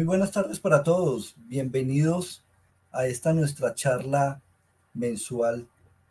buenas tardes para todos. Bienvenidos a esta nuestra charla mensual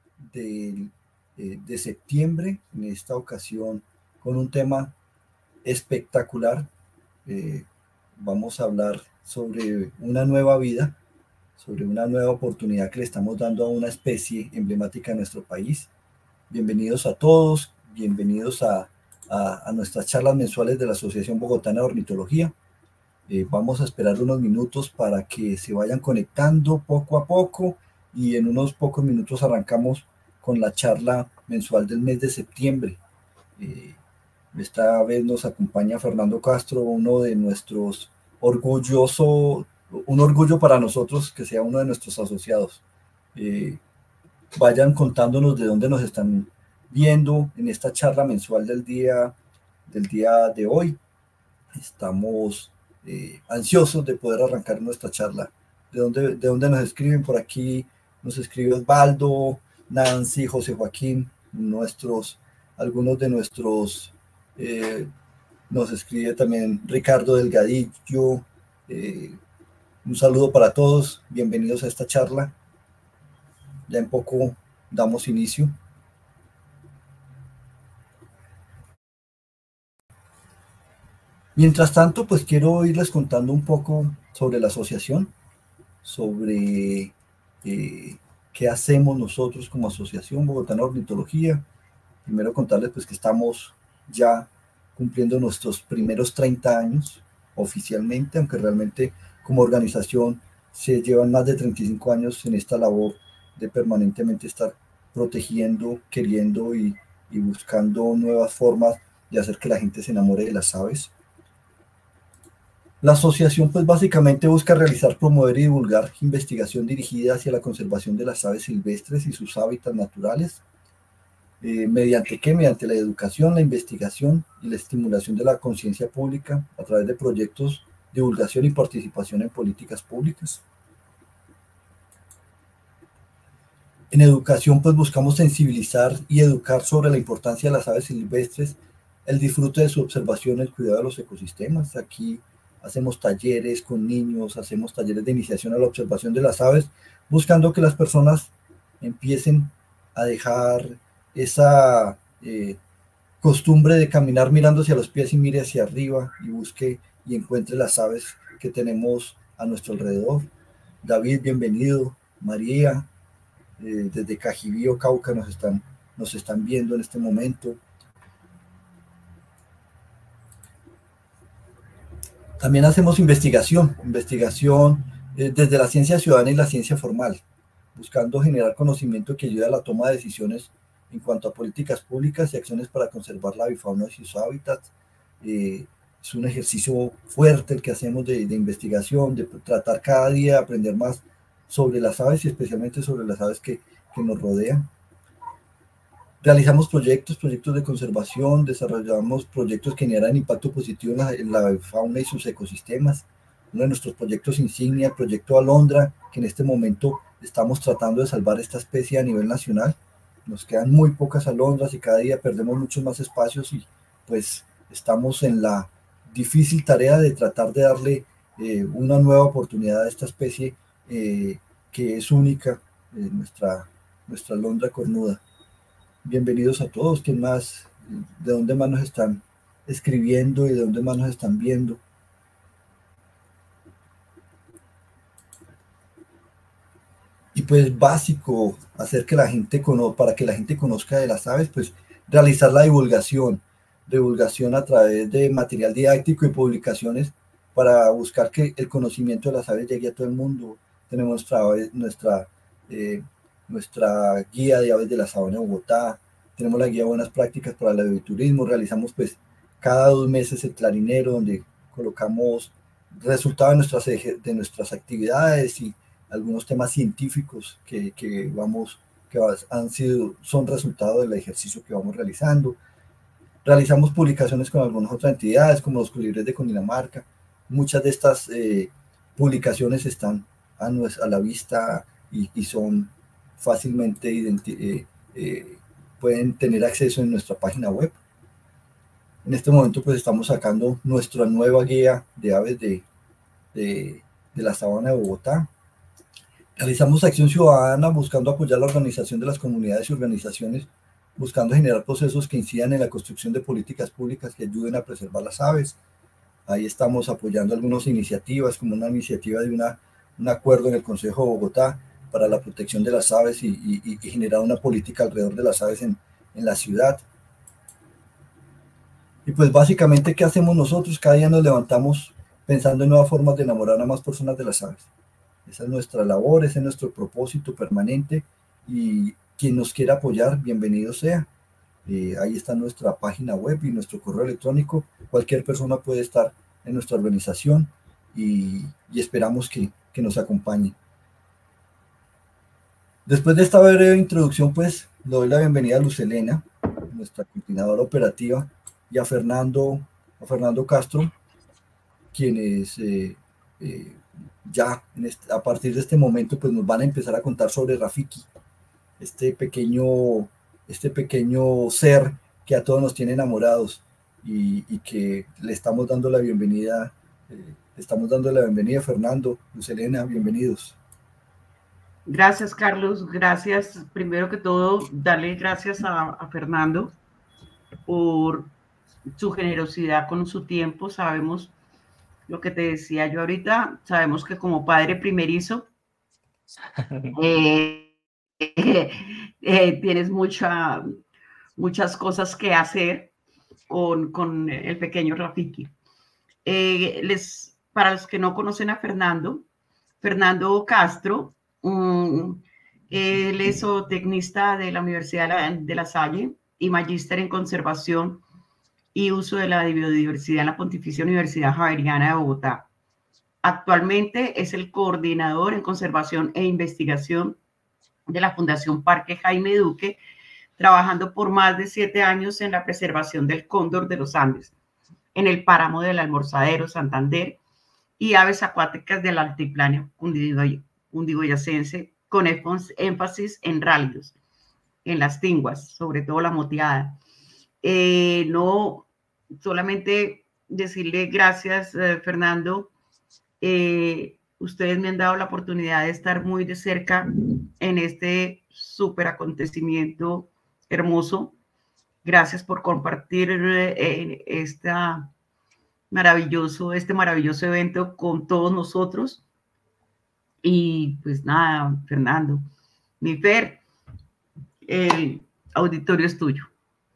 de septiembre, en esta ocasión con un tema espectacular. Vamos a hablar sobre una nueva vida, sobre una nueva oportunidad que le estamos dando a una especie emblemática de nuestro país. Bienvenidos a todos, bienvenidos a nuestras charlas mensuales de la Asociación Bogotana de Ornitología. Vamos a esperar unos minutos para que se vayan conectando poco a poco y en unos pocos minutos arrancamos con la charla mensual del mes de septiembre. Esta vez nos acompaña Fernando Castro, uno de nuestros un orgullo para nosotros que sea uno de nuestros asociados. Vayan contándonos de dónde nos están viendo en esta charla mensual del día de hoy. Estamos ansiosos de poder arrancar nuestra charla. ¿De dónde nos escriben? Por aquí nos escribe Osvaldo, Nancy, José Joaquín, algunos de nuestros, nos escribe también Ricardo Delgadillo. Un saludo para todos, bienvenidos a esta charla. Ya en poco damos inicio. Mientras tanto, pues quiero irles contando un poco sobre la asociación, sobre qué hacemos nosotros como Asociación Bogotana de Ornitología. Primero contarles pues que estamos ya cumpliendo nuestros primeros 30 años oficialmente, aunque realmente como organización se llevan más de 35 años en esta labor de permanentemente estar protegiendo, queriendo y buscando nuevas formas de hacer que la gente se enamore de las aves. La asociación pues básicamente busca realizar, promover y divulgar investigación dirigida hacia la conservación de las aves silvestres y sus hábitats naturales. ¿Mediante qué? Mediante la educación, la investigación y la estimulación de la conciencia pública a través de proyectos, divulgación y participación en políticas públicas. En educación pues buscamos sensibilizar y educar sobre la importancia de las aves silvestres, el disfrute de su observación, el cuidado de los ecosistemas. Aquí hacemos talleres con niños, hacemos talleres de iniciación a la observación de las aves, buscando que las personas empiecen a dejar esa costumbre de caminar mirando hacia los pies y mire hacia arriba y busque y encuentre las aves que tenemos a nuestro alrededor. David, bienvenido. María, desde Cajibío, Cauca, nos están viendo en este momento. También hacemos investigación desde la ciencia ciudadana y la ciencia formal, buscando generar conocimiento que ayude a la toma de decisiones en cuanto a políticas públicas y acciones para conservar la avifauna y sus hábitats. Es un ejercicio fuerte el que hacemos de investigación, de tratar cada día de aprender más sobre las aves y especialmente sobre las aves que nos rodean. Realizamos proyectos de conservación, desarrollamos proyectos que generan impacto positivo en la fauna y sus ecosistemas. Uno de nuestros proyectos insignia, el proyecto Alondra, que en este momento estamos tratando de salvar esta especie a nivel nacional. Nos quedan muy pocas alondras y cada día perdemos muchos más espacios y pues estamos en la difícil tarea de tratar de darle una nueva oportunidad a esta especie que es única, nuestra alondra cornuda. Bienvenidos a todos. ¿Quién más? ¿De dónde más nos están escribiendo y de dónde más nos están viendo? Y pues básico, hacer que la gente para que la gente conozca de las aves, pues realizar la divulgación a través de material didáctico y publicaciones para buscar que el conocimiento de las aves llegue a todo el mundo. Tenemos nuestra guía de aves de la sabana de Bogotá, tenemos la guía de buenas prácticas para el aviturismo, realizamos pues cada 2 meses el clarinero donde colocamos resultados de nuestras actividades y algunos temas científicos que son resultado del ejercicio que vamos realizando. Realizamos publicaciones con algunas otras entidades como los colibríes de Cundinamarca. Muchas de estas publicaciones están a la vista y son fácilmente pueden tener acceso en nuestra página web. En este momento pues estamos sacando nuestra nueva guía de aves de la Sabana de Bogotá. Realizamos acción ciudadana buscando apoyar la organización de las comunidades y organizaciones, buscando generar procesos que incidan en la construcción de políticas públicas que ayuden a preservar las aves. Ahí estamos apoyando algunas iniciativas, como una iniciativa de un acuerdo en el Consejo de Bogotá para la protección de las aves y generar una política alrededor de las aves en la ciudad. Y pues básicamente, ¿qué hacemos nosotros? Cada día nos levantamos pensando en nuevas formas de enamorar a más personas de las aves. Esa es nuestra labor, ese es nuestro propósito permanente y quien nos quiera apoyar, bienvenido sea. Ahí está nuestra página web y nuestro correo electrónico. Cualquier persona puede estar en nuestra organización y esperamos que nos acompañen. Después de esta breve introducción, pues le doy la bienvenida a Luz Helena, nuestra coordinadora operativa, y a Fernando Castro, quienes ya a partir de este momento pues nos van a empezar a contar sobre Rafiki, este pequeño ser que a todos nos tiene enamorados y que le estamos dando la bienvenida, Fernando, Luz Helena, bienvenidos. Gracias, Carlos. Gracias. Primero que todo, darle gracias a Fernando por su generosidad con su tiempo. Sabemos lo que te decía yo ahorita, sabemos que como padre primerizo tienes muchas cosas que hacer con el pequeño Rafiki. Para los que no conocen a Fernando Castro, él es zootecnista de la Universidad de La Salle y magíster en conservación y uso de la biodiversidad en la Pontificia Universidad Javeriana de Bogotá. Actualmente es el coordinador en conservación e investigación de la Fundación Parque Jaime Duque, trabajando por más de 7 años en la preservación del cóndor de los Andes, en el páramo del Almorzadero, Santander, y aves acuáticas del altiplano cundiboyacense, con énfasis en rálidos, en las tinguas, sobre todo la moteada. No solamente decirle gracias, Fernando. Ustedes me han dado la oportunidad de estar muy de cerca en este súper acontecimiento hermoso. Gracias por compartir este maravilloso evento con todos nosotros. Y pues nada, Fernando, mi Fer, el auditorio es tuyo.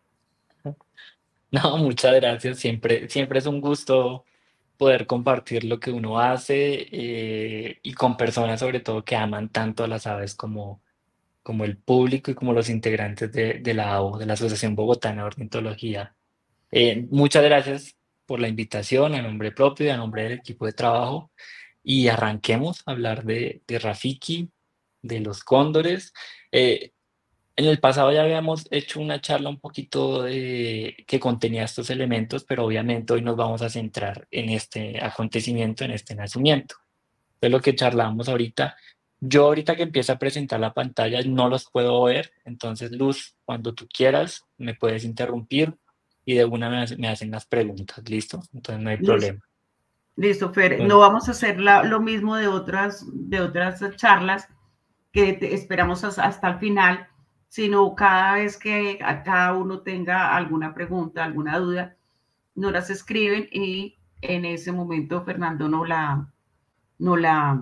No, muchas gracias. Siempre es un gusto poder compartir lo que uno hace y con personas sobre todo que aman tanto a las aves como el público y como los integrantes de la ABO, de la Asociación Bogotana de Ornitología. Muchas gracias por la invitación a nombre propio y a nombre del equipo de trabajo. Y arranquemos a hablar de Rafiki, de los cóndores. En el pasado ya habíamos hecho una charla un poquito que contenía estos elementos, pero obviamente hoy nos vamos a centrar en este acontecimiento, en este nacimiento. Es lo que charlamos ahorita. Yo ahorita que empiezo a presentar la pantalla no los puedo ver, entonces Luz, cuando tú quieras me puedes interrumpir y de una me hacen las preguntas, ¿listo? Entonces no hay problema. Listo, Fer. No vamos a hacer lo mismo de otras charlas que esperamos hasta el final, sino cada vez que a cada uno tenga alguna pregunta, alguna duda, nos las escriben y en ese momento Fernando no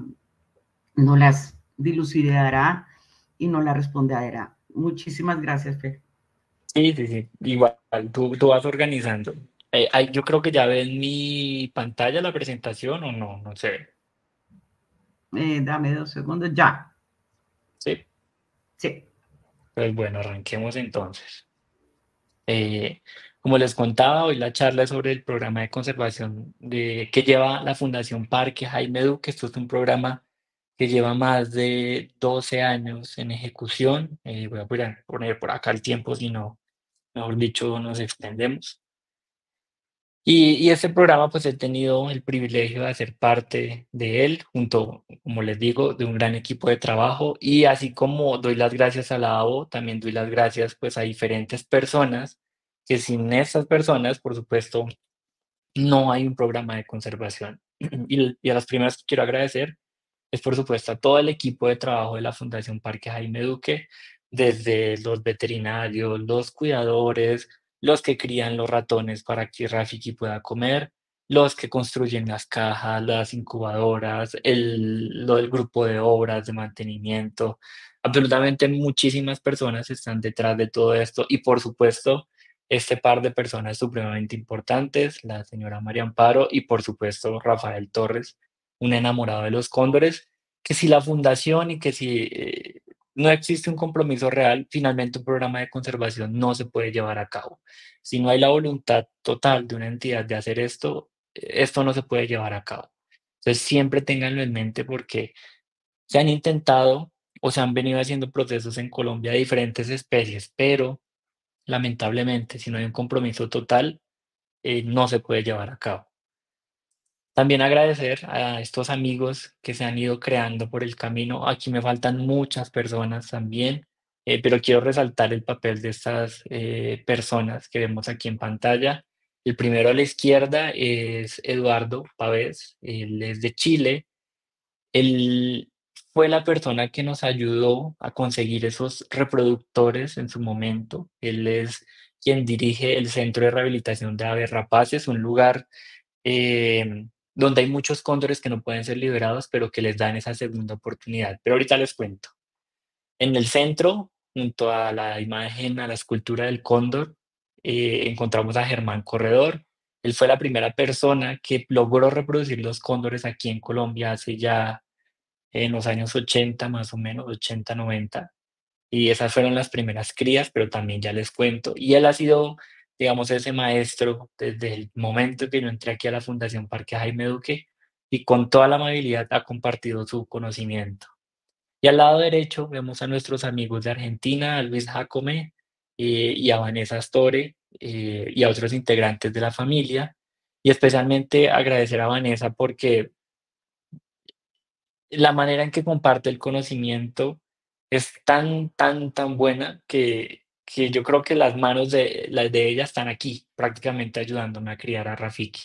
las dilucidará y no la responderá. Muchísimas gracias, Fer. Sí, igual, tú vas organizando. Yo creo que ya ven mi pantalla la presentación o no, no sé. Dame 2 segundos, ya. Sí. Sí. Pues bueno, arranquemos entonces. Como les contaba, hoy la charla es sobre el programa de conservación que lleva la Fundación Parque Jaime Duque. Esto es un programa que lleva más de 12 años en ejecución. Voy a poner por acá el tiempo, si no, mejor dicho, nos extendemos. Y este programa, pues he tenido el privilegio de hacer parte de él, junto, como les digo, de un gran equipo de trabajo. Y así como doy las gracias a la ABO, también doy las gracias pues a diferentes personas, que sin estas personas, por supuesto, no hay un programa de conservación. Y a las primeras que quiero agradecer es, por supuesto, a todo el equipo de trabajo de la Fundación Parque Jaime Duque, desde los veterinarios, los cuidadores, los que crían los ratones para que Rafiki pueda comer, los que construyen las cajas, las incubadoras, lo del grupo de obras de mantenimiento. Absolutamente muchísimas personas están detrás de todo esto y, por supuesto, este par de personas supremamente importantes, la señora María Amparo y, por supuesto, Rafael Torres, un enamorado de los cóndores, que si la fundación y que si no existe un compromiso real, finalmente un programa de conservación no se puede llevar a cabo. Si no hay la voluntad total de una entidad de hacer esto, esto no se puede llevar a cabo. Entonces siempre ténganlo en mente porque se han intentado o se han venido haciendo procesos en Colombia de diferentes especies, pero lamentablemente si no hay un compromiso total, no se puede llevar a cabo. También agradecer a estos amigos que se han ido creando por el camino. Aquí me faltan muchas personas también, pero quiero resaltar el papel de estas personas que vemos aquí en pantalla. El primero a la izquierda es Eduardo Pavés, él es de Chile. Él fue la persona que nos ayudó a conseguir esos reproductores en su momento. Él es quien dirige el Centro de Rehabilitación de Aves Rapaces, un lugar donde hay muchos cóndores que no pueden ser liberados, pero que les dan esa segunda oportunidad. Pero ahorita les cuento. En el centro, junto a la imagen, a la escultura del cóndor, encontramos a Germán Corredor. Él fue la primera persona que logró reproducir los cóndores aquí en Colombia hace ya en los años 80, más o menos, 80, 90. Y esas fueron las primeras crías, pero también ya les cuento. Y él ha sido, digamos, ese maestro desde el momento que yo entré aquí a la Fundación Parque Jaime Duque y con toda la amabilidad ha compartido su conocimiento. Y al lado derecho vemos a nuestros amigos de Argentina, a Luis Jacome y a Vanessa Astore y a otros integrantes de la familia. Y especialmente agradecer a Vanessa porque la manera en que comparte el conocimiento es tan, tan, tan buena que yo creo que las de ella están aquí, prácticamente ayudándome a criar a Rafiki.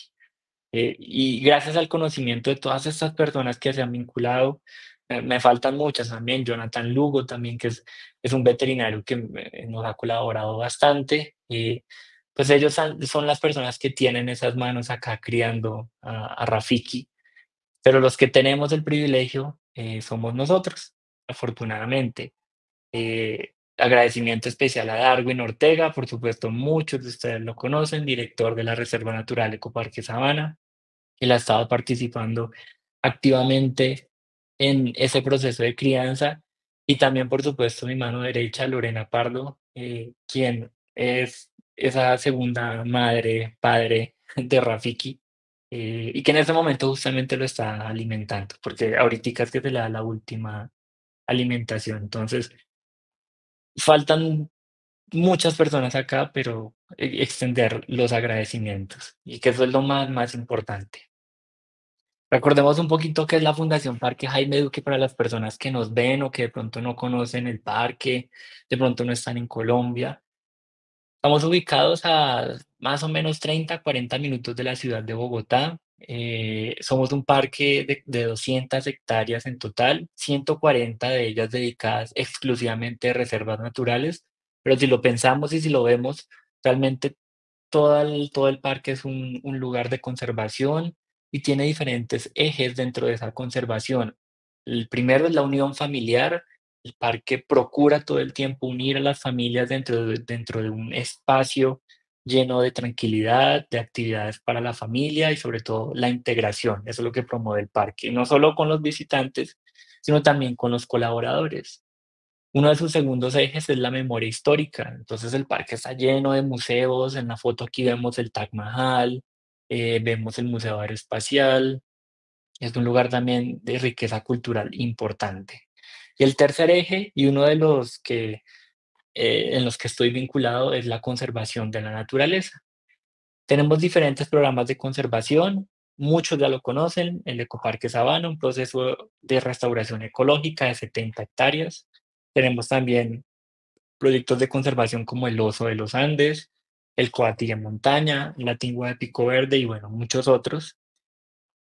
Y gracias al conocimiento de todas estas personas que se han vinculado, me faltan muchas también, Jonathan Lugo también, es un veterinario que nos ha colaborado bastante. Pues ellos son las personas que tienen esas manos acá criando a Rafiki, pero los que tenemos el privilegio somos nosotros, afortunadamente. Agradecimiento especial a Darwin Ortega, por supuesto, muchos de ustedes lo conocen, director de la Reserva Natural Ecoparque Sabana. Él ha estado participando activamente en ese proceso de crianza. Y también, por supuesto, mi mano derecha, Lorena Pardo, quien es esa segunda madre, padre de Rafiki, y que en este momento justamente lo está alimentando, porque ahorita es que se le da la última alimentación. Entonces, faltan muchas personas acá, pero extender los agradecimientos, y que eso es lo más importante. Recordemos un poquito qué es la Fundación Parque Jaime Duque para las personas que nos ven o que de pronto no conocen el parque, de pronto no están en Colombia. Estamos ubicados a más o menos 30, 40 minutos de la ciudad de Bogotá. Somos un parque de 200 hectáreas en total, 140 de ellas dedicadas exclusivamente a reservas naturales. Pero si lo pensamos y si lo vemos, realmente todo el parque es un lugar de conservación y tiene diferentes ejes dentro de esa conservación. El primero es la unión familiar. El parque procura todo el tiempo unir a las familias dentro de un espacio lleno de tranquilidad, de actividades para la familia y sobre todo la integración. Eso es lo que promueve el parque, no solo con los visitantes, sino también con los colaboradores. Uno de sus segundos ejes es la memoria histórica. Entonces el parque está lleno de museos. En la foto aquí vemos el Taj Mahal, vemos el Museo Aeroespacial. Es un lugar también de riqueza cultural importante. Y el tercer eje, y uno de los que en los que estoy vinculado, es la conservación de la naturaleza. Tenemos diferentes programas de conservación, muchos ya lo conocen, el Ecoparque Sabana, un proceso de restauración ecológica de 70 hectáreas. Tenemos también proyectos de conservación como el oso de los Andes, el coatí en montaña, la tingua de pico verde y bueno, muchos otros.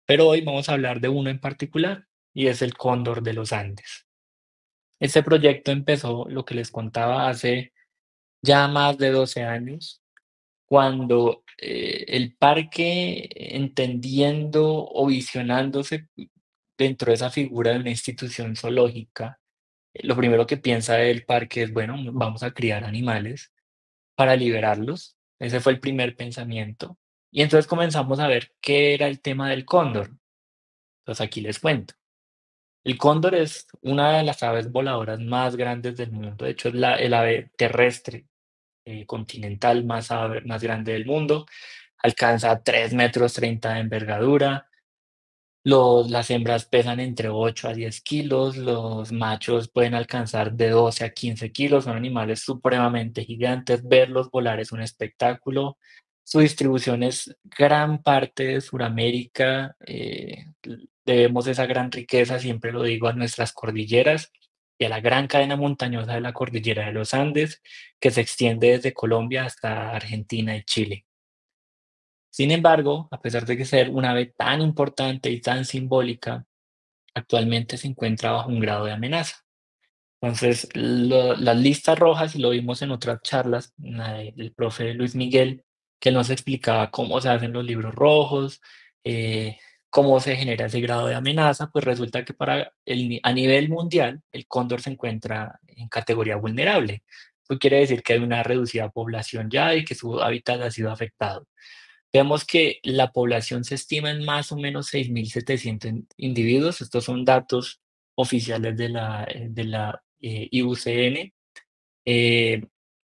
Pero hoy vamos a hablar de uno en particular y es el cóndor de los Andes. Este proyecto empezó, lo que les contaba, hace ya más de 12 años, cuando el parque, entendiendo o visionándose dentro de esa figura de una institución zoológica, lo primero que piensa el parque es, bueno, vamos a criar animales para liberarlos. Ese fue el primer pensamiento. Y entonces comenzamos a ver qué era el tema del cóndor. Entonces aquí les cuento. El cóndor es una de las aves voladoras más grandes del mundo. De hecho, es el ave terrestre continental más grande del mundo. Alcanza 3,30 metros de envergadura. Las hembras pesan entre 8 a 10 kilos, los machos pueden alcanzar de 12 a 15 kilos, son animales supremamente gigantes. Verlos volar es un espectáculo. Su distribución es gran parte de Suramérica. Debemos esa gran riqueza, siempre lo digo, a nuestras cordilleras y a la gran cadena montañosa de la cordillera de los Andes, que se extiende desde Colombia hasta Argentina y Chile. Sin embargo, a pesar de que ser un ave tan importante y tan simbólica, actualmente se encuentra bajo un grado de amenaza. Entonces, las listas rojas, y lo vimos en otras charlas, del profe Luis Miguel, que nos explicaba cómo se hacen los libros rojos, eh, cómo se genera ese grado de amenaza, pues resulta que a nivel mundial el cóndor se encuentra en categoría vulnerable. Eso quiere decir que hay una reducida población ya y que su hábitat ha sido afectado. Vemos que la población se estima en más o menos 6.700 individuos. Estos son datos oficiales de la IUCN. Eh,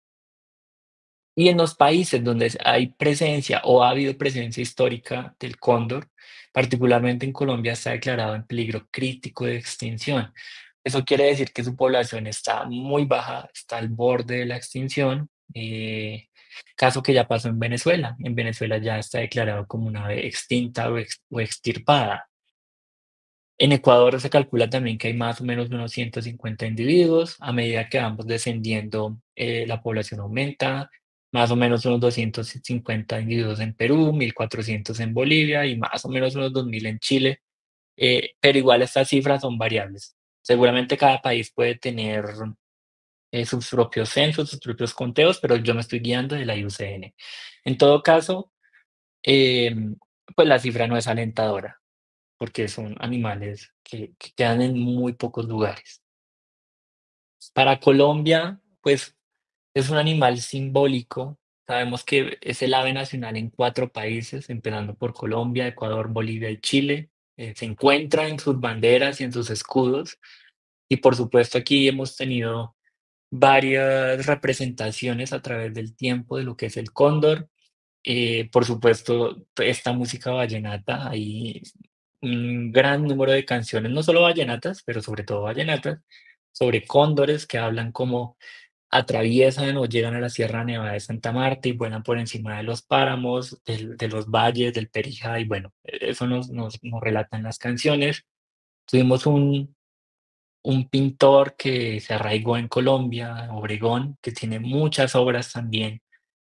y en los países donde hay presencia o ha habido presencia histórica del cóndor, particularmente en Colombia, está declarado en peligro crítico de extinción. Eso quiere decir que su población está muy baja, está al borde de la extinción. Caso que ya pasó en Venezuela. En Venezuela ya está declarado como una ave extinta o extirpada. En Ecuador se calcula también que hay más o menos unos 150 individuos. A medida que vamos descendiendo, la población aumenta, más o menos unos 250 individuos en Perú, 1.400 en Bolivia y más o menos unos 2.000 en Chile. Pero igual estas cifras son variables. Seguramente cada país puede tener sus propios censos, sus propios conteos, pero yo me estoy guiando de la IUCN. En todo caso, em, pues la cifra no es alentadora porque son animales que quedan en muy pocos lugares. Para Colombia, pues es un animal simbólico. Sabemos que es el ave nacional en 4 países, empezando por Colombia, Ecuador, Bolivia y Chile. Se encuentra en sus banderas y en sus escudos. Y por supuesto aquí hemos tenido varias representaciones a través del tiempo de lo que es el cóndor. Por supuesto, esta música vallenata, hay un gran número de canciones, no solo vallenatas, pero sobre todo vallenatas, sobre cóndores que hablan cómo atraviesan o llegan a la Sierra Nevada de Santa Marta y vuelan por encima de los páramos, de los valles, del Perijá, y bueno, eso nos relatan las canciones. Tuvimos un pintor que se arraigó en Colombia, Obregón, que tiene muchas obras también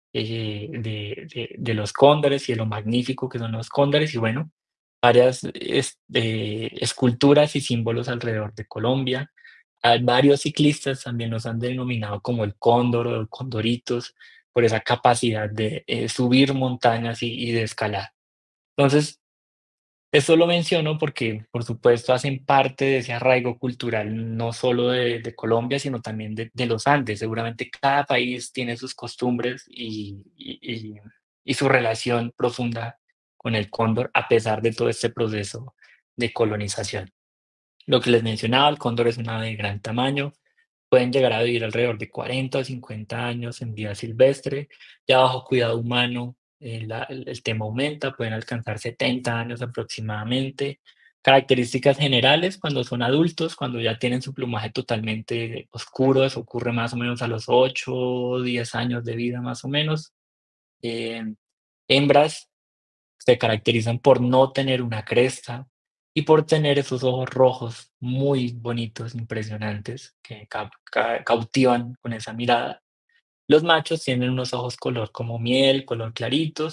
de los cóndores y de lo magnífico que son los cóndores y bueno, varias esculturas y símbolos alrededor de Colombia. Hay varios ciclistas también los han denominado como el cóndor o condoritos por esa capacidad de subir montañas y de escalar. Entonces, esto lo menciono porque, por supuesto, hacen parte de ese arraigo cultural, no solo de Colombia, sino también de los Andes. Seguramente cada país tiene sus costumbres y su relación profunda con el cóndor, a pesar de todo este proceso de colonización. Lo que les mencionaba, el cóndor es un ave de gran tamaño, pueden llegar a vivir alrededor de 40 o 50 años en vida silvestre, ya bajo cuidado humano, el tema aumenta, pueden alcanzar 70 años aproximadamente. Características generales, cuando son adultos, cuando ya tienen su plumaje totalmente oscuro, eso ocurre más o menos a los 8 o 10 años de vida más o menos. Eh, Hembras se caracterizan por no tener una cresta y por tener esos ojos rojos muy bonitos, impresionantes, que cautivan con esa mirada. Los machos tienen unos ojos color como miel, color claritos,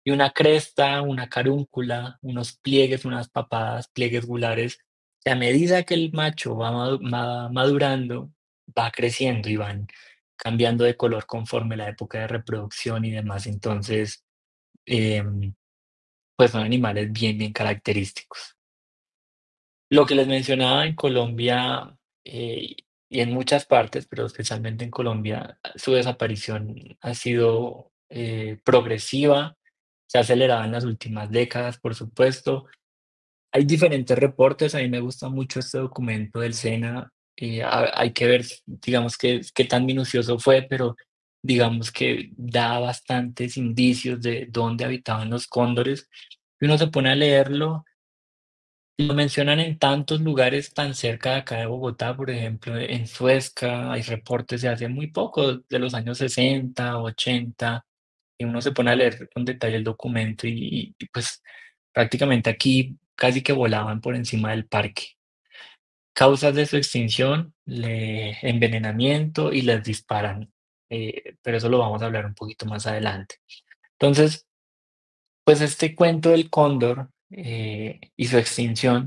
y una cresta, una carúncula, unos pliegues, unas papadas, pliegues gulares, que a medida que el macho va madurando, va creciendo y van cambiando de color conforme la época de reproducción y demás. Entonces, em, pues son animales bien, bien característicos. Lo que les mencionaba en Colombia, y en muchas partes, pero especialmente en Colombia, su desaparición ha sido, progresiva, se ha acelerado en las últimas décadas, por supuesto. Hay diferentes reportes, a mí me gusta mucho este documento del SENA, hay que ver, digamos, qué tan minucioso fue, pero digamos que da bastantes indicios de dónde habitaban los cóndores. Y uno se pone a leerlo, lo mencionan en tantos lugares tan cerca de acá de Bogotá, por ejemplo, en Suezca, hay reportes de hace muy poco, de los años 60, 80, y uno se pone a leer con detalle el documento y pues prácticamente aquí casi que volaban por encima del parque. Causas de su extinción, envenenamiento y les disparan, pero eso lo vamos a hablar un poquito más adelante. Entonces, pues este cuento del cóndor y su extinción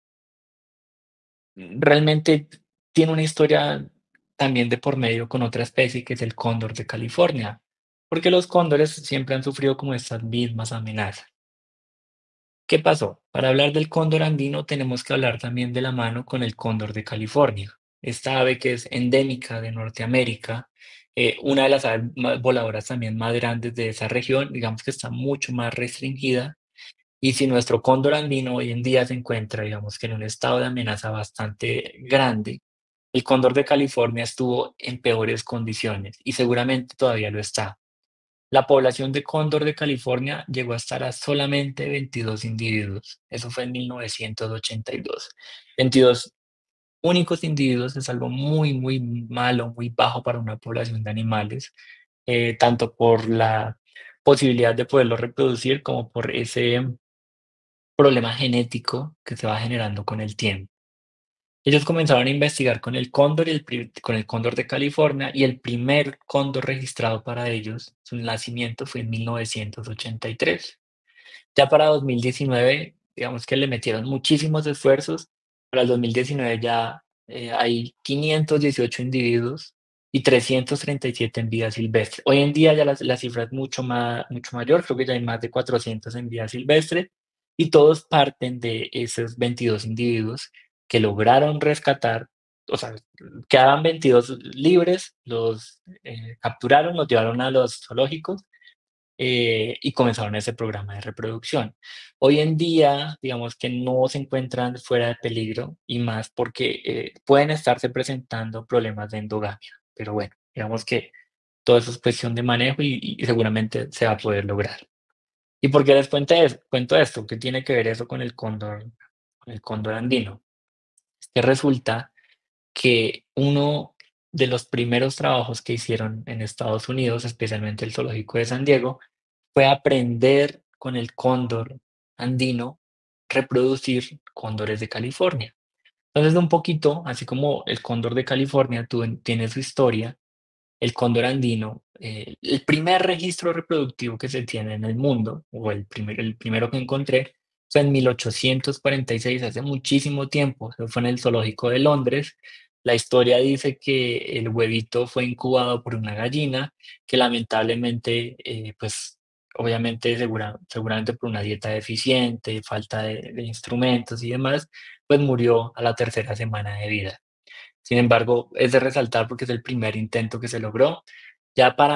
realmente tiene una historia también de por medio con otra especie que es el cóndor de California, porque los cóndores siempre han sufrido como estas mismas amenazas. ¿Qué pasó? Para hablar del cóndor andino tenemos que hablar también de la mano con el cóndor de California, esta ave que es endémica de Norteamérica, una de las aves voladoras también más grandes de esa región, digamos que está mucho más restringida. Y si nuestro cóndor andino hoy en día se encuentra, digamos que en un estado de amenaza bastante grande, el cóndor de California estuvo en peores condiciones y seguramente todavía lo está. La población de cóndor de California llegó a estar a solamente 22 individuos. Eso fue en 1982. 22 únicos individuos es algo muy, muy malo, muy bajo para una población de animales, tanto por la posibilidad de poderlo reproducir como por ese problema genético que se va generando con el tiempo. Ellos comenzaron a investigar con el cóndor con el cóndor de California y el primer cóndor registrado para ellos, su nacimiento fue en 1983. Ya para 2019, digamos que le metieron muchísimos esfuerzos. Para el 2019 ya hay 518 individuos y 337 en vida silvestre. Hoy en día ya la cifra es mucho mayor, creo que ya hay más de 400 en vida silvestre y todos parten de esos 22 individuos que lograron rescatar, o sea, quedaban 22 libres, los capturaron, los llevaron a los zoológicos y comenzaron ese programa de reproducción. Hoy en día, digamos que no se encuentran fuera de peligro y más porque pueden estarse presentando problemas de endogamia, pero bueno, digamos que todo eso es cuestión de manejo y seguramente se va a poder lograr. ¿Y por qué les cuento esto? ¿Qué tiene que ver eso con el cóndor andino? Es que resulta que uno de los primeros trabajos que hicieron en Estados Unidos, especialmente el Zoológico de San Diego, fue aprender con el cóndor andino reproducir cóndores de California. Entonces, un poquito, así como el cóndor de California tiene su historia, el cóndor andino, el primer registro reproductivo que se tiene en el mundo, o el primero que encontré, fue en 1846, hace muchísimo tiempo. Eso fue en el Zoológico de Londres. La historia dice que el huevito fue incubado por una gallina que lamentablemente, pues obviamente seguramente por una dieta deficiente, falta de instrumentos y demás, pues murió a la tercera semana de vida. Sin embargo, es de resaltar porque es el primer intento que se logró. Ya para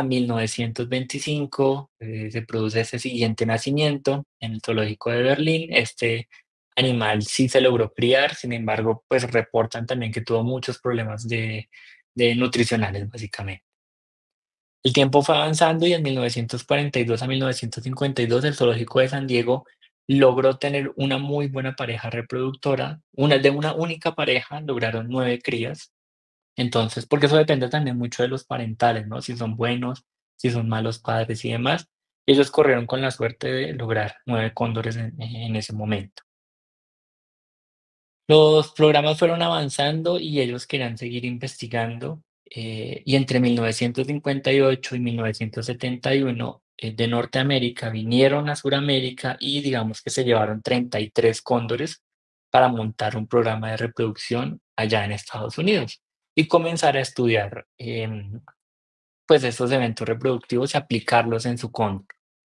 1925 se produce ese siguiente nacimiento en el zoológico de Berlín. Este animal sí se logró criar, sin embargo, pues reportan también que tuvo muchos problemas de nutricionales, básicamente. El tiempo fue avanzando y en 1942 a 1952 el zoológico de San Diego logró tener una muy buena pareja reproductora. De una única pareja lograron 9 crías. Entonces, porque eso depende también mucho de los parentales, ¿no? Si son buenos, si son malos padres y demás. Ellos corrieron con la suerte de lograr 9 cóndores en ese momento. Los programas fueron avanzando y ellos querían seguir investigando. Y entre 1958 y 1971 de Norteamérica vinieron a Suramérica y digamos que se llevaron 33 cóndores para montar un programa de reproducción allá en Estados Unidos y comenzar a estudiar pues estos eventos reproductivos y aplicarlos en su cóndor.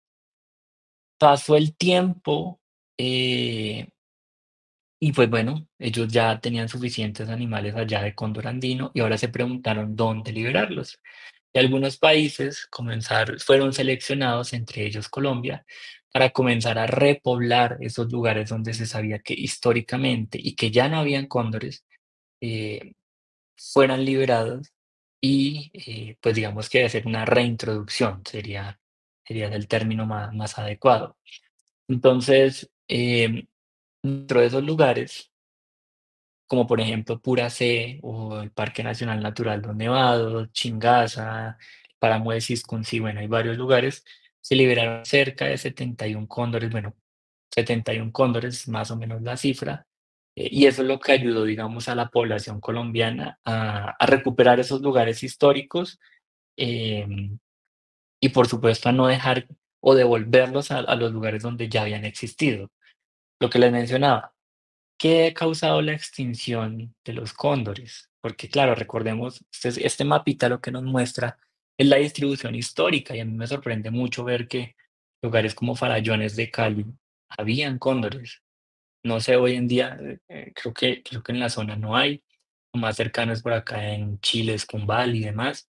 Pasó el tiempo, eh, y pues bueno, ellos ya tenían suficientes animales allá de cóndor andino y ahora se preguntaron dónde liberarlos. Y algunos países fueron seleccionados, entre ellos Colombia, para comenzar a repoblar esos lugares donde se sabía que históricamente y que ya no habían cóndores, eh, fueran liberados y pues digamos que hacer una reintroducción sería el término más adecuado. Entonces, dentro de esos lugares, como por ejemplo Puracé o el Parque Nacional Natural Los Nevados, Chingaza, Páramo de Cisconcí, bueno, hay varios lugares, se liberaron cerca de 71 cóndores, bueno, 71 cóndores, más o menos la cifra, y eso es lo que ayudó, digamos, a la población colombiana a recuperar esos lugares históricos, em, y por supuesto a no dejar o devolverlos a los lugares donde ya habían existido. Lo que les mencionaba, ¿qué ha causado la extinción de los cóndores? Porque claro, recordemos, este mapita lo que nos muestra es la distribución histórica y a mí me sorprende mucho ver que lugares como Farallones de Cali habían cóndores. No sé, hoy en día creo que en la zona no hay, lo más cercano es por acá en Chile, es Cumbal y demás,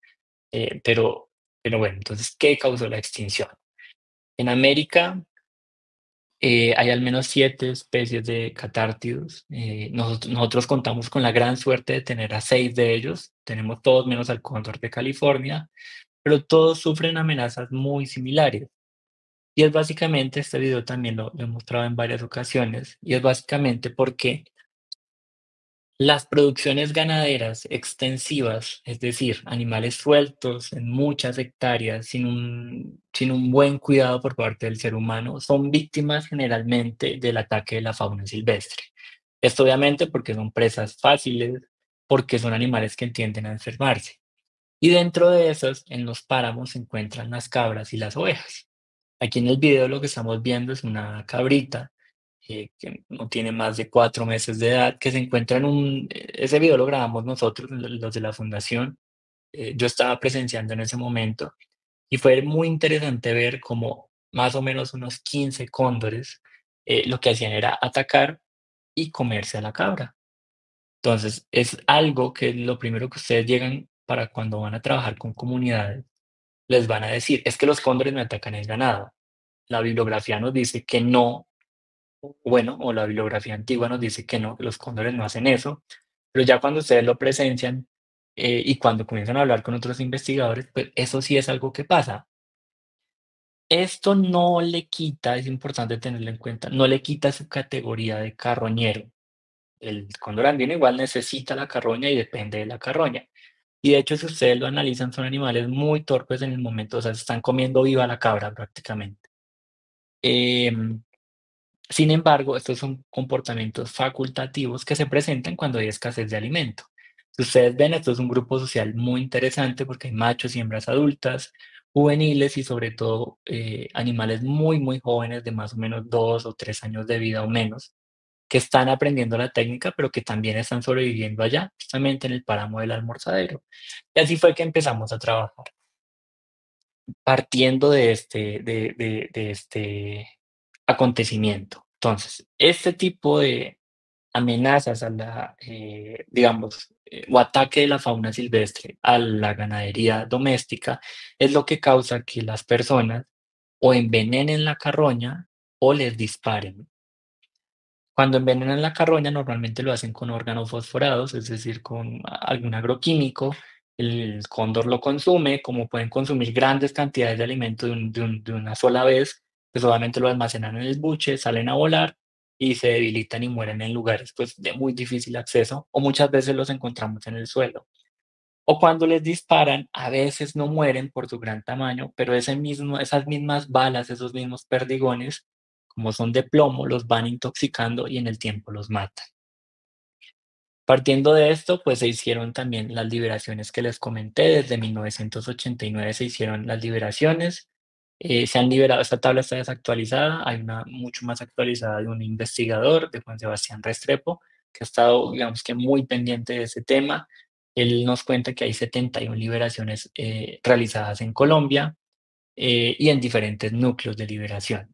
pero bueno, entonces, ¿qué causó la extinción? En América hay al menos 7 especies de catártidos. Nosotros contamos con la gran suerte de tener a 6 de ellos. Tenemos todos menos al cóndor de California, pero todos sufren amenazas muy similares. Y es básicamente, este video también lo he mostrado en varias ocasiones, y es básicamente porque las producciones ganaderas extensivas, es decir, animales sueltos en muchas hectáreas sin un buen cuidado por parte del ser humano, son víctimas generalmente del ataque de la fauna silvestre. Esto obviamente porque son presas fáciles, porque son animales que tienden a enfermarse. Y dentro de esas, en los páramos se encuentran las cabras y las ovejas. Aquí en el video lo que estamos viendo es una cabrita que no tiene más de 4 meses de edad, que se encuentra ese video lo grabamos nosotros, los de la fundación. Yo estaba presenciando en ese momento y fue muy interesante ver cómo más o menos unos 15 cóndores lo que hacían era atacar y comerse a la cabra. Entonces, es algo que lo primero que ustedes llegan para cuando van a trabajar con comunidades, les van a decir, es que los cóndores me atacan el ganado. La bibliografía nos dice que no, bueno, o la bibliografía antigua nos dice que no, que los cóndores no hacen eso, pero ya cuando ustedes lo presencian y cuando comienzan a hablar con otros investigadores, pues eso sí es algo que pasa. Esto no le quita, es importante tenerlo en cuenta, no le quita su categoría de carroñero. El cóndor andino igual necesita la carroña y depende de la carroña. Y de hecho, si ustedes lo analizan, son animales muy torpes en el momento, o sea, se están comiendo viva la cabra prácticamente. Em, Sin embargo, estos son comportamientos facultativos que se presentan cuando hay escasez de alimento. Si ustedes ven, esto es un grupo social muy interesante porque hay machos y hembras adultas, juveniles y sobre todo animales muy, muy jóvenes de más o menos 2 o 3 años de vida o menos, que están aprendiendo la técnica, pero que también están sobreviviendo allá, justamente en el páramo del Almorzadero. Y así fue que empezamos a trabajar, partiendo de este acontecimiento. Entonces, este tipo de amenazas a digamos, o ataque de la fauna silvestre a la ganadería doméstica es lo que causa que las personas o envenenen la carroña o les disparen. Cuando envenenan la carroña, normalmente lo hacen con órganos fosforados, es decir, con algún agroquímico. El cóndor lo consume, como pueden consumir grandes cantidades de alimento de una sola vez, pues obviamente lo almacenan en el buche, salen a volar y se debilitan y mueren en lugares pues, de muy difícil acceso, o muchas veces los encontramos en el suelo. O cuando les disparan, a veces no mueren por su gran tamaño, pero esas mismas balas, esos mismos perdigones, como son de plomo, los van intoxicando y en el tiempo los matan. Partiendo de esto, pues se hicieron también las liberaciones que les comenté. Desde 1989 se hicieron las liberaciones. Se han liberado, esta tabla está desactualizada, hay una mucho más actualizada de un investigador, de Juan Sebastián Restrepo, que ha estado, digamos que muy pendiente de ese tema. Él nos cuenta que hay 71 liberaciones realizadas en Colombia y en diferentes núcleos de liberación.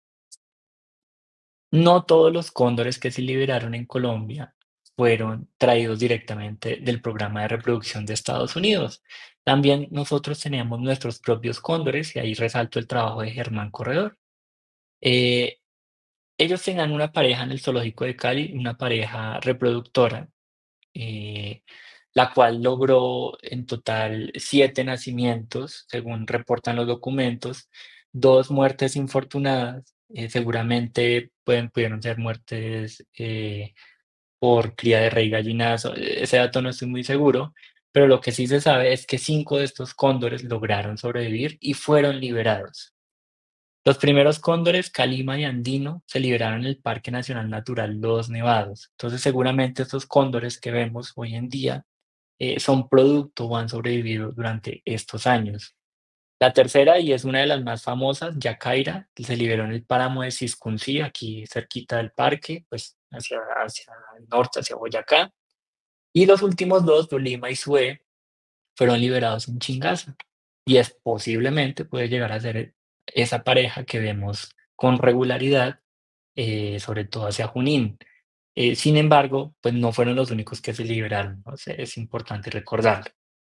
No todos los cóndores que se liberaron en Colombia fueron traídos directamente del programa de reproducción de Estados Unidos. También nosotros teníamos nuestros propios cóndores y ahí resalto el trabajo de Germán Corredor. Eh, Ellos tenían una pareja en el zoológico de Cali, una pareja reproductora, eh, la cual logró en total 7 nacimientos, según reportan los documentos, 2 muertes infortunadas, seguramente pudieron ser muertes por cría de rey gallinazo, ese dato no estoy muy seguro, pero lo que sí se sabe es que 5 de estos cóndores lograron sobrevivir y fueron liberados. Los primeros cóndores, Calima y Andino, se liberaron en el Parque Nacional Natural Los Nevados. Entonces, seguramente estos cóndores que vemos hoy en día son producto o han sobrevivido durante estos años. La tercera, y es una de las más famosas, Yacaira, que se liberó en el páramo de Ciscuncí, aquí cerquita del parque, pues hacia el norte, hacia Boyacá. Y los últimos dos, Tolima y Sué, fueron liberados en Chingaza. Y es posiblemente puede llegar a ser esa pareja que vemos con regularidad, sobre todo hacia Junín. Sin embargo, pues no fueron los únicos que se liberaron, ¿no? Es importante recordarlo.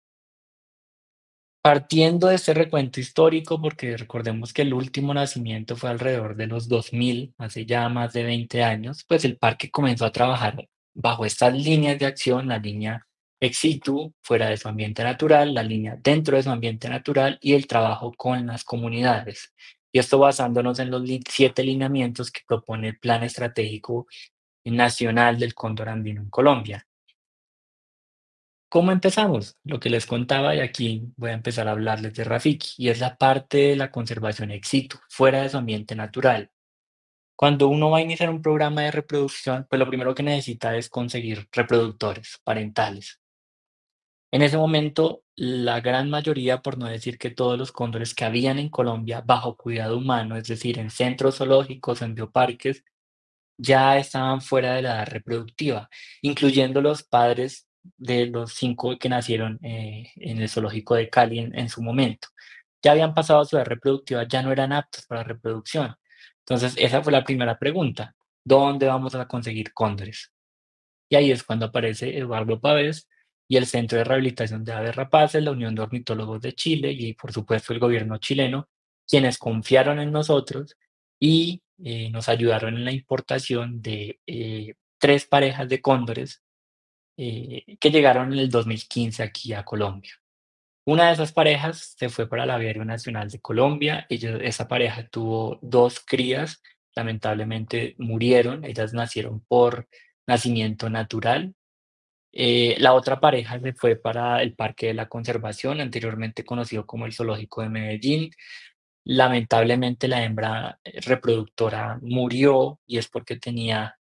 Partiendo de este recuento histórico, porque recordemos que el último nacimiento fue alrededor de los 2000, hace ya más de 20 años, pues el parque comenzó a trabajar bajo estas líneas de acción, la línea ex situ, fuera de su ambiente natural, la línea dentro de su ambiente natural y el trabajo con las comunidades. Y esto basándonos en los 7 lineamientos que propone el Plan Estratégico Nacional del Cóndor Andino en Colombia. ¿Cómo empezamos? Lo que les contaba, y aquí voy a empezar a hablarles de Rafiki, y es la parte de la conservación ex situ, fuera de su ambiente natural. Cuando uno va a iniciar un programa de reproducción, pues lo primero que necesita es conseguir reproductores parentales. En ese momento, la gran mayoría, por no decir que todos los cóndores que habían en Colombia bajo cuidado humano, es decir, en centros zoológicos, en bioparques, ya estaban fuera de la edad reproductiva, incluyendo los padres de los 5 que nacieron en el zoológico de Cali en su momento. Ya habían pasado su edad reproductiva, ya no eran aptos para reproducción. Entonces, esa fue la primera pregunta. ¿Dónde vamos a conseguir cóndores? Y ahí es cuando aparece Eduardo Pavés y el Centro de Rehabilitación de Aves Rapaces, la Unión de Ornitólogos de Chile y, por supuesto, el gobierno chileno, quienes confiaron en nosotros y nos ayudaron en la importación de 3 parejas de cóndores que llegaron en el 2015 aquí a Colombia. Una de esas parejas se fue para el Aviario Nacional de Colombia. Esa pareja tuvo 2 crías, lamentablemente murieron. Ellas nacieron por nacimiento natural. La otra pareja se fue para el Parque de la Conservación, anteriormente conocido como el Zoológico de Medellín. Lamentablemente la hembra reproductora murió y es porque tenía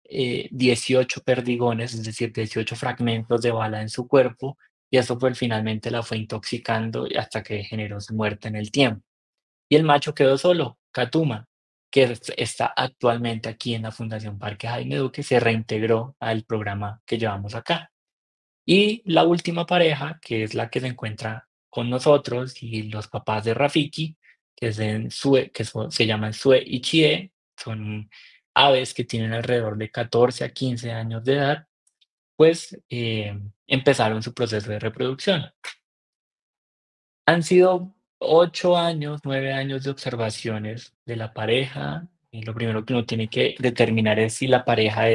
18 perdigones, es decir, 18 fragmentos de bala en su cuerpo, y eso pues finalmente la fue intoxicando hasta que generó su muerte en el tiempo. Y el macho quedó solo, Catuma, que está actualmente aquí en la Fundación Parque Jaime Duque, se reintegró al programa que llevamos acá. Y la última pareja, que es la que se encuentra con nosotros y los papás de Rafiki, que es en Sue, se llaman Sue y Chie, son aves que tienen alrededor de 14 a 15 años de edad, pues empezaron su proceso de reproducción. Han sido 8 años, 9 años de observaciones de la pareja, y lo primero que uno tiene que determinar es si la pareja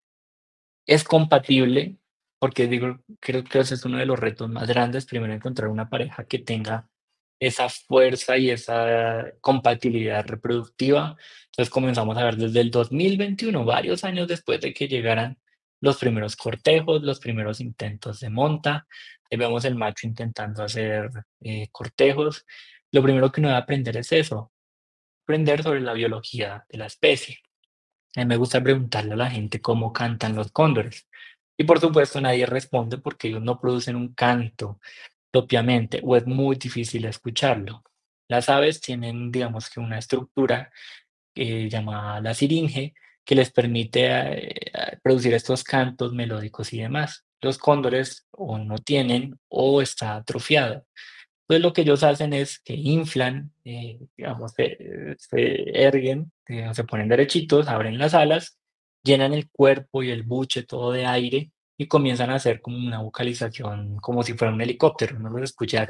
es compatible, porque digo, creo que ese es uno de los retos más grandes, primero encontrar una pareja que tenga esa fuerza y esa compatibilidad reproductiva. Entonces comenzamos a ver desde el 2021, varios años después de que llegaran los primeros cortejos, los primeros intentos de monta. Ahí vemos el macho intentando hacer cortejos. Lo primero que uno debe aprender es eso, aprender sobre la biología de la especie. A mí me gusta preguntarle a la gente cómo cantan los cóndores. Y por supuesto nadie responde porque ellos no producen un canto propiamente o es muy difícil escucharlo. Las aves tienen, digamos que una estructura llamada la siringe, que les permite producir estos cantos melódicos y demás. Los cóndores o no tienen o está atrofiado. Entonces lo que ellos hacen es que inflan, digamos, se erguen, se ponen derechitos, abren las alas, llenan el cuerpo y el buche todo de aire y comienzan a hacer como una vocalización, como si fuera un helicóptero, uno los escucha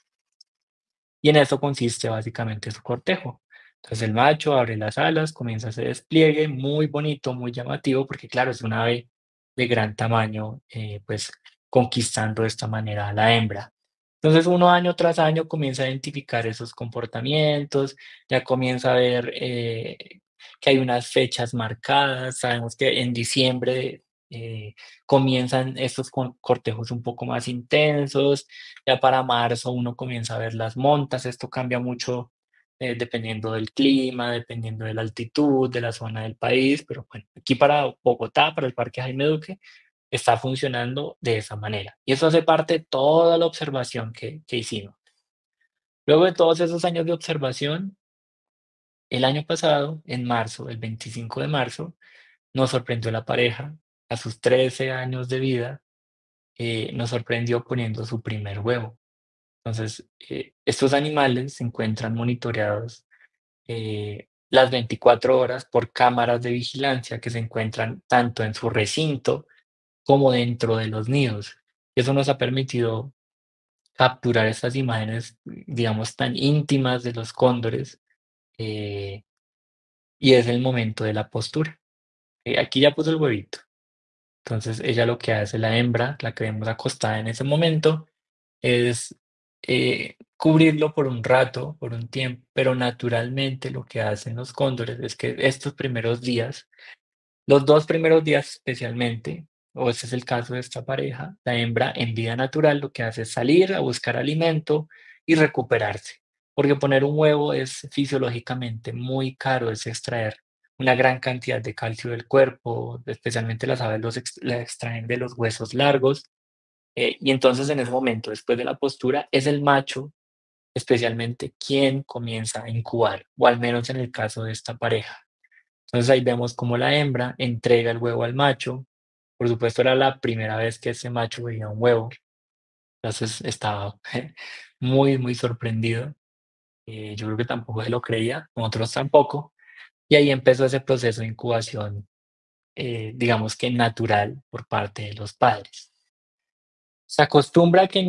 y en eso consiste básicamente su cortejo. Entonces el macho abre las alas, comienza ese despliegue muy bonito, muy llamativo, porque claro, es un ave de gran tamaño, pues conquistando de esta manera a la hembra. Entonces uno año tras año comienza a identificar esos comportamientos, ya comienza a ver que hay unas fechas marcadas, sabemos que en diciembre comienzan estos cortejos un poco más intensos, ya para marzo uno comienza a ver las montas, esto cambia mucho dependiendo del clima, dependiendo de la altitud, de la zona del país, pero bueno, aquí para Bogotá, para el Parque Jaime Duque, está funcionando de esa manera. Y eso hace parte de toda la observación que hicimos. Luego de todos esos años de observación, el año pasado, en marzo, el 25 de marzo, nos sorprendió la pareja a sus 13 años de vida, nos sorprendió poniendo su primer huevo. Entonces, estos animales se encuentran monitoreados las 24 horas por cámaras de vigilancia que se encuentran tanto en su recinto como dentro de los nidos. Eso nos ha permitido capturar estas imágenes, digamos, tan íntimas de los cóndores, eh, y es el momento de la postura. Aquí ya puso el huevito. Entonces, ella lo que hace, la hembra, la que vemos acostada en ese momento, es cubrirlo por un rato, por un tiempo, pero naturalmente lo que hacen los cóndores es que estos primeros días, los 2 primeros días especialmente, o este es el caso de esta pareja, la hembra en vida natural lo que hace es salir a buscar alimento y recuperarse, porque poner un huevo es fisiológicamente muy caro, es extraer una gran cantidad de calcio del cuerpo, especialmente las aves la extraen de los huesos largos, y entonces en ese momento, después de la postura, es el macho especialmente quien comienza a incubar, o al menos en el caso de esta pareja. Entonces ahí vemos cómo la hembra entrega el huevo al macho. Por supuesto, era la primera vez que ese macho veía un huevo, entonces estaba muy, muy sorprendido. Yo creo que tampoco se lo creía, nosotros tampoco. Y ahí empezó ese proceso de incubación, digamos que natural por parte de los padres. Se acostumbra que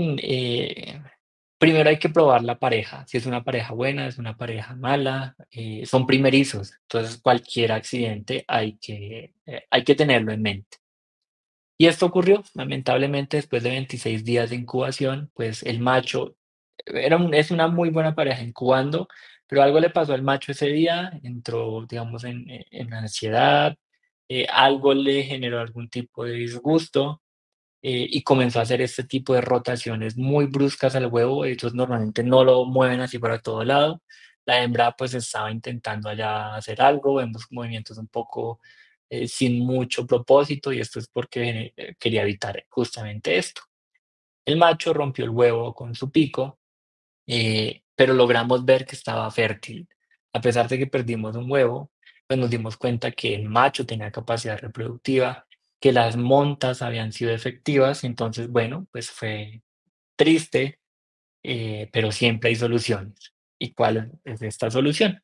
primero hay que probar la pareja, si es una pareja buena, es una pareja mala, son primerizos, entonces cualquier accidente hay que tenerlo en mente. Y esto ocurrió, lamentablemente, después de 26 días de incubación, pues el macho es una muy buena pareja incubando, pero algo le pasó al macho ese día, entró, digamos, en ansiedad, algo le generó algún tipo de disgusto, y comenzó a hacer este tipo de rotaciones muy bruscas al huevo. Ellos normalmente no lo mueven así para todo lado. La hembra pues estaba intentando allá hacer algo, vemos movimientos un poco sin mucho propósito y esto es porque quería evitar justamente esto. El macho rompió el huevo con su pico, pero logramos ver que estaba fértil. A pesar de que perdimos un huevo, pues nos dimos cuenta que el macho tenía capacidad reproductiva, que las montas habían sido efectivas, entonces, bueno, pues fue triste, pero siempre hay soluciones. ¿Y cuál es esta solución?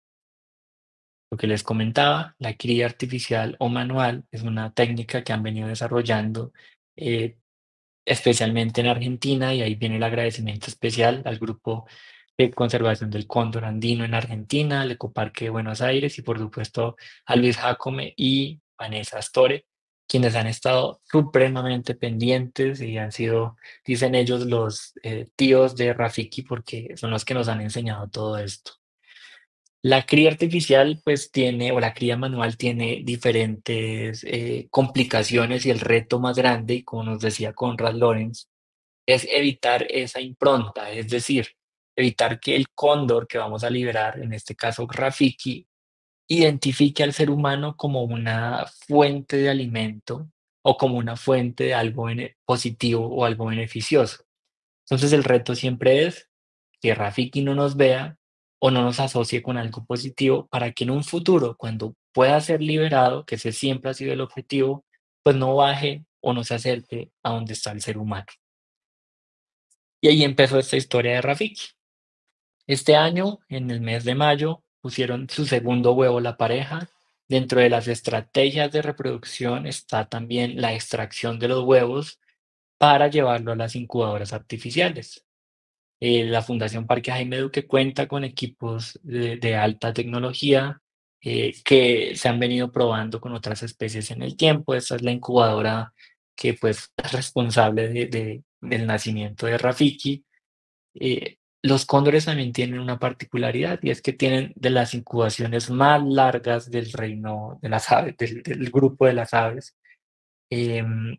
Lo que les comentaba, la cría artificial o manual es una técnica que han venido desarrollando eh, especialmente en Argentina, y ahí viene el agradecimiento especial al Grupo de Conservación del Cóndor Andino en Argentina, al Ecoparque de Buenos Aires y por supuesto a Luis Jacome y Vanessa Astore, quienes han estado supremamente pendientes y han sido, dicen ellos, los tíos de Rafiki porque son los que nos han enseñado todo esto. La cría artificial, pues tiene, o la cría manual tiene diferentes complicaciones y el reto más grande, y como nos decía Conrad Lorenz, es evitar esa impronta, es decir, evitar que el cóndor que vamos a liberar, en este caso Rafiki, identifique al ser humano como una fuente de alimento o como una fuente de algo positivo o algo beneficioso. Entonces el reto siempre es que Rafiki no nos vea o no nos asocie con algo positivo para que en un futuro, cuando pueda ser liberado, que ese siempre ha sido el objetivo, pues no baje o no se acerque a donde está el ser humano. Y ahí empezó esta historia de Rafiki. Este año, en el mes de mayo, pusieron su segundo huevo la pareja. Dentro de las estrategias de reproducción está también la extracción de los huevos para llevarlo a las incubadoras artificiales. La Fundación Parque Jaime Duque cuenta con equipos de alta tecnología que se han venido probando con otras especies en el tiempo. Esta es la incubadora que pues es responsable del nacimiento de Rafiki. Los cóndores también tienen una particularidad y es que tienen de las incubaciones más largas del reino de las aves, del grupo de las aves. Em,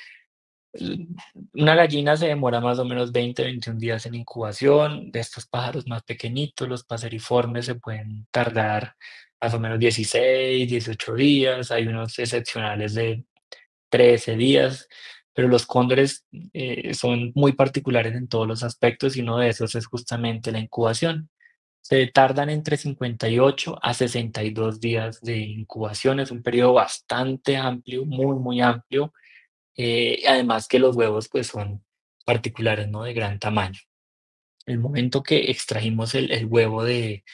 una gallina se demora más o menos 20, 21 días en incubación. De estos pájaros más pequeñitos, los paseriformes, se pueden tardar más o menos 16, 18 días. Hay unos excepcionales de 13 días, pero los cóndores son muy particulares en todos los aspectos y uno de esos es justamente la incubación. Se tardan entre 58 a 62 días de incubación. Es un periodo bastante amplio, muy, muy amplio. Además que los huevos pues son particulares, ¿no? De gran tamaño. El momento que extrajimos el huevo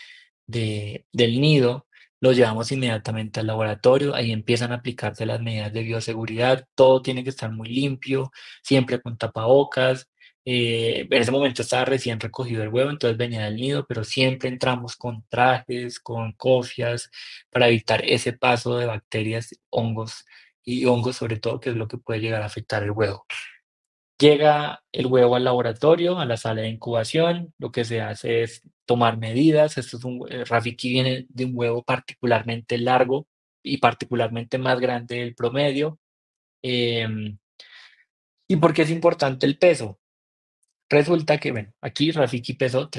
del nido, lo llevamos inmediatamente al laboratorio, ahí empiezan a aplicarse las medidas de bioseguridad, todo tiene que estar muy limpio, siempre con tapabocas. En ese momento estaba recién recogido el huevo, entonces venía del nido, pero siempre entramos con trajes, con cofias, para evitar ese paso de bacterias, hongos y hongos sobre todo, que es lo que puede llegar a afectar el huevo. Llega el huevo al laboratorio, a la sala de incubación, lo que se hace es tomar medidas. Esto es Rafiki viene de un huevo particularmente largo y particularmente más grande del promedio. Em, ¿Y por qué es importante el peso? Resulta que, bueno, aquí Rafiki pesó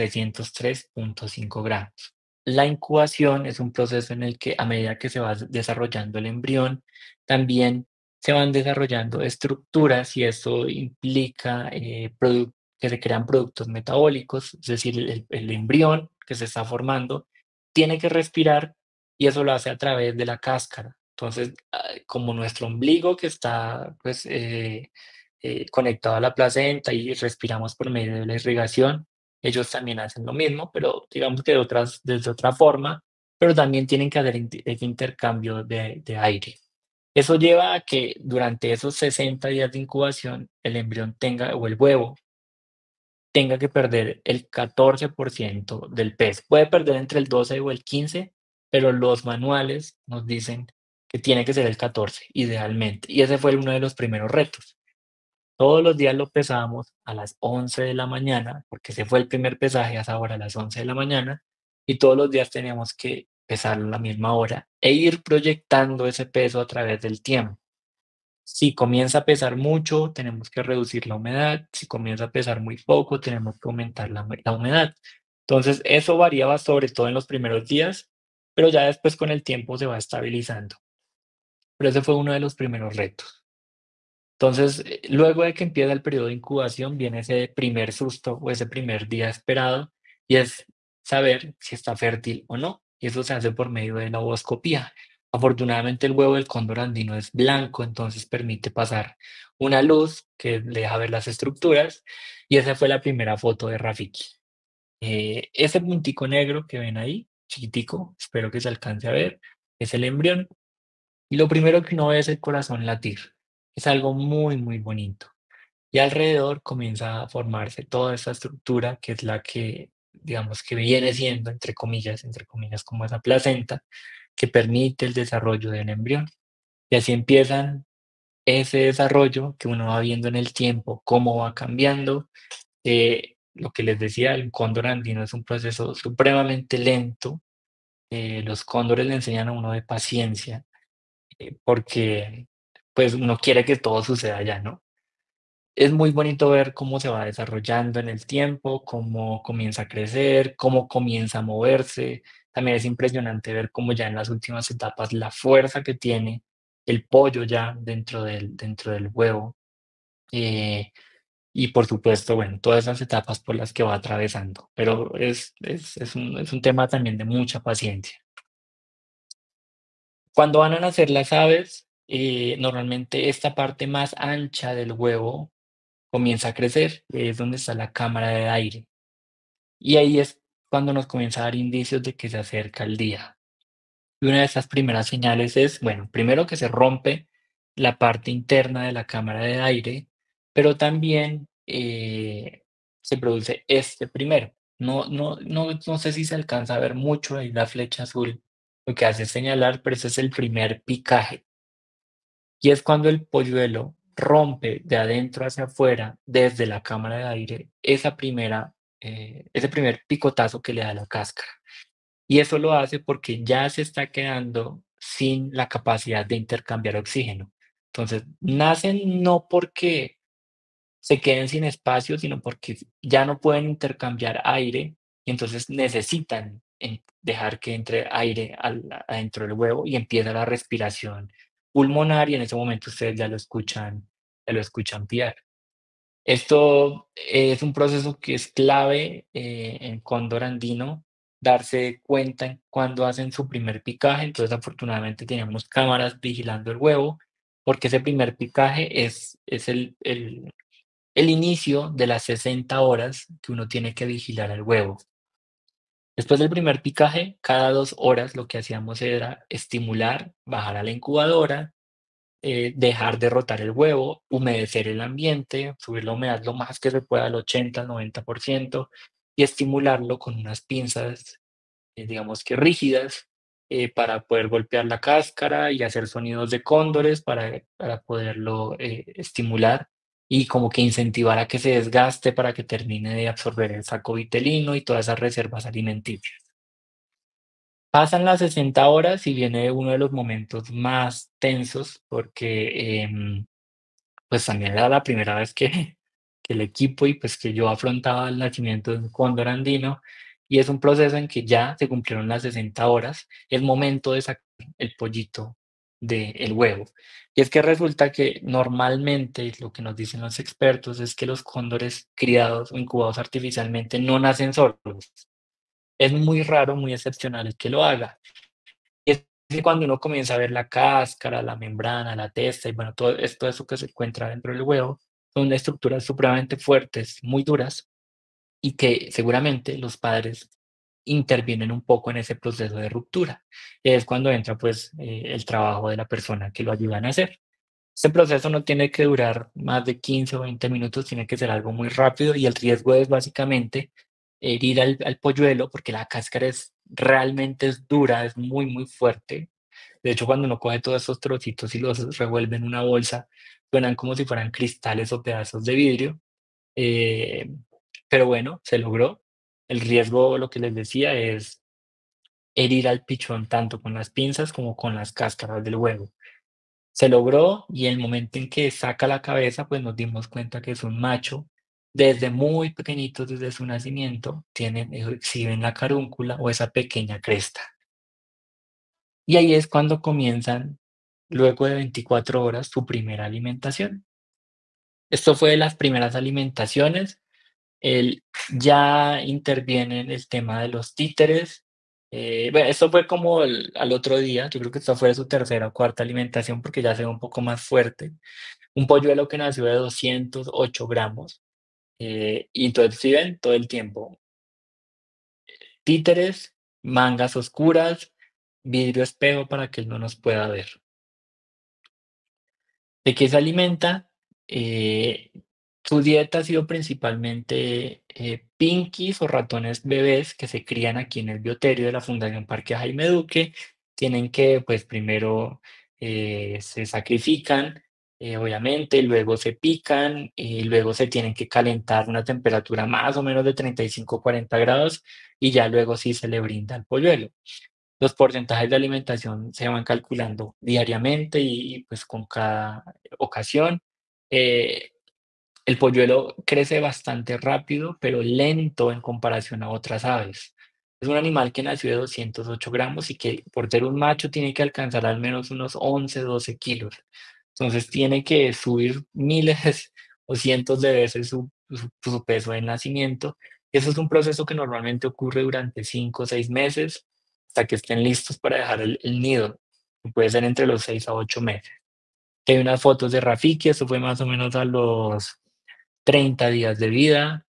303.5 gramos. La incubación es un proceso en el que a medida que se va desarrollando el embrión, también se van desarrollando estructuras y eso implica que se crean productos metabólicos, es decir, el embrión que se está formando tiene que respirar y eso lo hace a través de la cáscara. Entonces, como nuestro ombligo que está pues, conectado a la placenta y respiramos por medio de la irrigación, ellos también hacen lo mismo, pero digamos que desde otra forma, pero también tienen que hacer ese intercambio de aire. Eso lleva a que durante esos 60 días de incubación, el embrión tenga, o el huevo, tenga que perder el 14% del peso. Puede perder entre el 12 o el 15, pero los manuales nos dicen que tiene que ser el 14, idealmente. Y ese fue uno de los primeros retos. Todos los días lo pesábamos a las 11 de la mañana, porque ese fue el primer pesaje a esa hora, a las 11 de la mañana, y todos los días teníamos que pesarlo a la misma hora e ir proyectando ese peso a través del tiempo. Si comienza a pesar mucho, tenemos que reducir la humedad. Si comienza a pesar muy poco, tenemos que aumentar la humedad. Entonces, eso variaba sobre todo en los primeros días, pero ya después con el tiempo se va estabilizando. Pero ese fue uno de los primeros retos. Entonces, luego de que empieza el periodo de incubación, viene ese primer susto o ese primer día esperado, y es saber si está fértil o no. Y eso se hace por medio de la ovoscopía. Afortunadamente, el huevo del cóndor andino es blanco, entonces permite pasar una luz que le deja ver las estructuras, y esa fue la primera foto de Rafiki. Ese puntico negro que ven ahí, chiquitico, espero que se alcance a ver, es el embrión. Y lo primero que uno ve es el corazón latir. Es algo muy, muy bonito. Y alrededor comienza a formarse toda esa estructura que es la que, digamos, que viene siendo, entre comillas, como esa placenta que permite el desarrollo del embrión. Y así empiezan ese desarrollo que uno va viendo en el tiempo, cómo va cambiando. Lo que les decía, el cóndor andino es un proceso supremamente lento. Los cóndores le enseñan a uno de paciencia porque pues uno quiere que todo suceda ya, ¿no? Es muy bonito ver cómo se va desarrollando en el tiempo, cómo comienza a crecer, cómo comienza a moverse. También es impresionante ver cómo ya en las últimas etapas la fuerza que tiene el pollo ya dentro del huevo. Eh, y por supuesto, bueno, todas esas etapas por las que va atravesando, pero es un tema también de mucha paciencia. Cuando van a nacer las aves, normalmente esta parte más ancha del huevo comienza a crecer, es donde está la cámara de aire. Y ahí es cuando nos comienza a dar indicios de que se acerca el día. Y una de esas primeras señales es, bueno, primero que se rompe la parte interna de la cámara de aire, pero también se produce este primero. No sé si se alcanza a ver mucho ahí la flecha azul, lo que hace es señalar, pero ese es el primer picaje. Y es cuando el polluelo rompe de adentro hacia afuera, desde la cámara de aire, ese primer picotazo que le da la cáscara. Y eso lo hace porque ya se está quedando sin la capacidad de intercambiar oxígeno. Entonces, nacen no porque se queden sin espacio, sino porque ya no pueden intercambiar aire y entonces necesitan dejar que entre aire adentro del huevo y empieza la respiración pulmonar y en ese momento ustedes ya lo escuchan piar. Esto es un proceso que es clave en cóndor andino, darse cuenta en cuando hacen su primer picaje. Entonces, afortunadamente tenemos cámaras vigilando el huevo, porque ese primer picaje es el inicio de las 60 horas que uno tiene que vigilar el huevo. Después del primer picaje, cada 2 horas lo que hacíamos era estimular, bajar a la incubadora, dejar de rotar el huevo, humedecer el ambiente, subir la humedad lo más que se pueda al 80, al 90% y estimularlo con unas pinzas, digamos que rígidas, para poder golpear la cáscara y hacer sonidos de cóndores para poderlo estimular y como que incentivar a que se desgaste para que termine de absorber el saco vitelino y todas esas reservas alimenticias. Pasan las 60 horas y viene uno de los momentos más tensos porque, pues, también era la primera vez que el equipo y, pues, que yo afrontaba el nacimiento de un cóndor andino, y es un proceso en que ya se cumplieron las 60 horas, es momento de sacar el pollito del huevo. Y es que resulta que normalmente lo que nos dicen los expertos es que los cóndores criados o incubados artificialmente no nacen solos. Es muy raro, muy excepcional el que lo haga. Y es que cuando uno comienza a ver la cáscara, la membrana, la testa y bueno, todo eso que se encuentra dentro del huevo, son estructuras supremamente fuertes, muy duras, y que seguramente los padres intervienen un poco en ese proceso de ruptura. Es cuando entra pues el trabajo de la persona que lo ayudan a hacer. Este proceso no tiene que durar más de 15 o 20 minutos, tiene que ser algo muy rápido y el riesgo es básicamente herir al polluelo porque la cáscara realmente es dura, es muy, muy fuerte. De hecho, cuando uno coge todos esos trocitos y los revuelve en una bolsa, suenan como si fueran cristales o pedazos de vidrio. Eh, pero bueno, se logró. El riesgo, lo que les decía, es herir al pichón tanto con las pinzas como con las cáscaras del huevo. Se logró y el momento en que saca la cabeza, pues nos dimos cuenta que es un macho. Desde muy pequeñitos, desde su nacimiento, exhiben la carúncula o esa pequeña cresta. Y ahí es cuando comienzan, luego de 24 horas, su primera alimentación. Esto fue de las primeras alimentaciones. Él ya interviene en el tema de los títeres. Bueno, esto fue como al otro día, yo creo que esta fue su tercera o cuarta alimentación porque ya se ve un poco más fuerte. Un polluelo que nació de 208 gramos. Y entonces, si ven, todo el tiempo, títeres, mangas oscuras, vidrio espejo para que él no nos pueda ver. ¿De qué se alimenta? Eh, Su dieta ha sido principalmente pinkies o ratones bebés que se crían aquí en el bioterio de la Fundación Parque Jaime Duque. Tienen que, pues primero se sacrifican, obviamente, luego se pican, y luego se tienen que calentar a una temperatura más o menos de 35 o 40 grados y ya luego sí se le brinda al polluelo. Los porcentajes de alimentación se van calculando diariamente y pues con cada ocasión. Eh, el polluelo crece bastante rápido, pero lento en comparación a otras aves. Es un animal que nació de 208 gramos y que por ser un macho tiene que alcanzar al menos unos 11, 12 kilos. Entonces tiene que subir miles o cientos de veces su peso de nacimiento. Eso es un proceso que normalmente ocurre durante 5 o 6 meses hasta que estén listos para dejar el nido, que puede ser entre los 6 a 8 meses. Aquí hay unas fotos de Rafiki, eso fue más o menos a los 30 días de vida.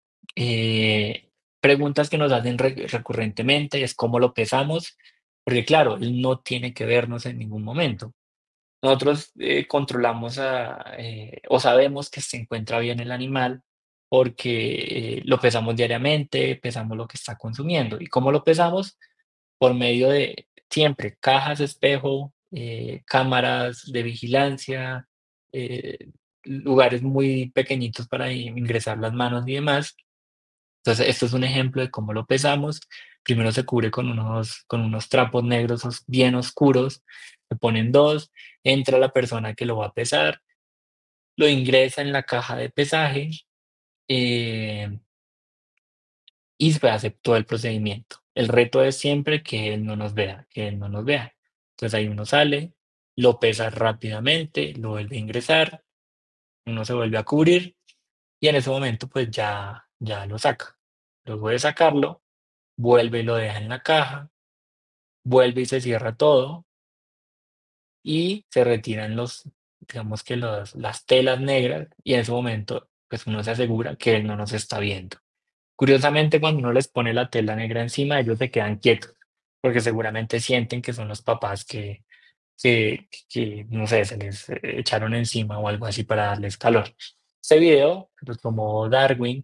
Preguntas que nos hacen recurrentemente es cómo lo pesamos, porque claro, él no tiene que vernos en ningún momento. Nosotros controlamos o sabemos que se encuentra bien el animal porque lo pesamos diariamente, pesamos lo que está consumiendo. ¿Y cómo lo pesamos? Por medio de siempre cajas espejo, cámaras de vigilancia, eh, lugares muy pequeñitos para ingresar las manos y demás. Entonces, esto es un ejemplo de cómo lo pesamos. Primero se cubre con unos trapos negros bien oscuros, se ponen dos, entra la persona que lo va a pesar, lo ingresa en la caja de pesaje eh, y se hace todo el procedimiento. El reto es siempre que él no nos vea, que él no nos vea. Entonces ahí uno sale, lo pesa rápidamente, lo vuelve a ingresar, uno se vuelve a cubrir y en ese momento pues ya lo saca. Luego de sacarlo, vuelve y lo deja en la caja, vuelve y se cierra todo y se retiran digamos que las telas negras y en ese momento pues uno se asegura que él no nos está viendo. Curiosamente, cuando uno les pone la tela negra encima, ellos se quedan quietos porque seguramente sienten que son los papás que no sé, se les echaron encima o algo así para darles calor. Este video lo tomó Darwin.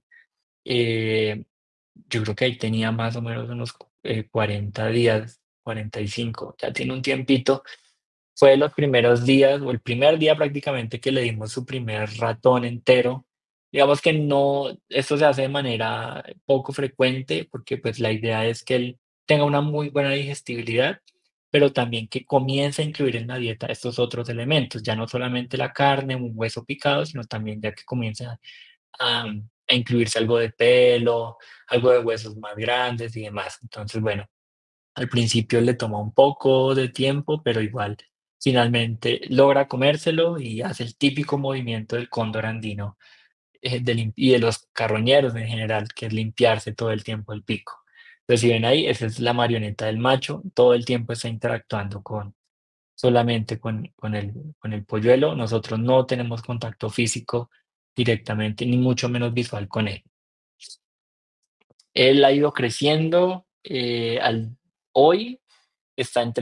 Yo creo que ahí tenía más o menos unos 40 días, 45, ya tiene un tiempito. Fue de los primeros días, o el primer día prácticamente que le dimos su primer ratón entero. Digamos que no, esto se hace de manera poco frecuente porque pues la idea es que él tenga una muy buena digestibilidad, pero también que comience a incluir en la dieta estos otros elementos, ya no solamente la carne, un hueso picado, sino también ya que comience a incluirse algo de pelo, algo de huesos más grandes y demás. Entonces, bueno, al principio le toma un poco de tiempo, pero igual finalmente logra comérselo y hace el típico movimiento del cóndor andino y de los carroñeros en general, que es limpiarse todo el tiempo el pico. Entonces, si ven ahí, esa es la marioneta del macho, todo el tiempo está interactuando solamente con el polluelo. Nosotros no tenemos contacto físico directamente, ni mucho menos visual con él. Él ha ido creciendo. Hoy está en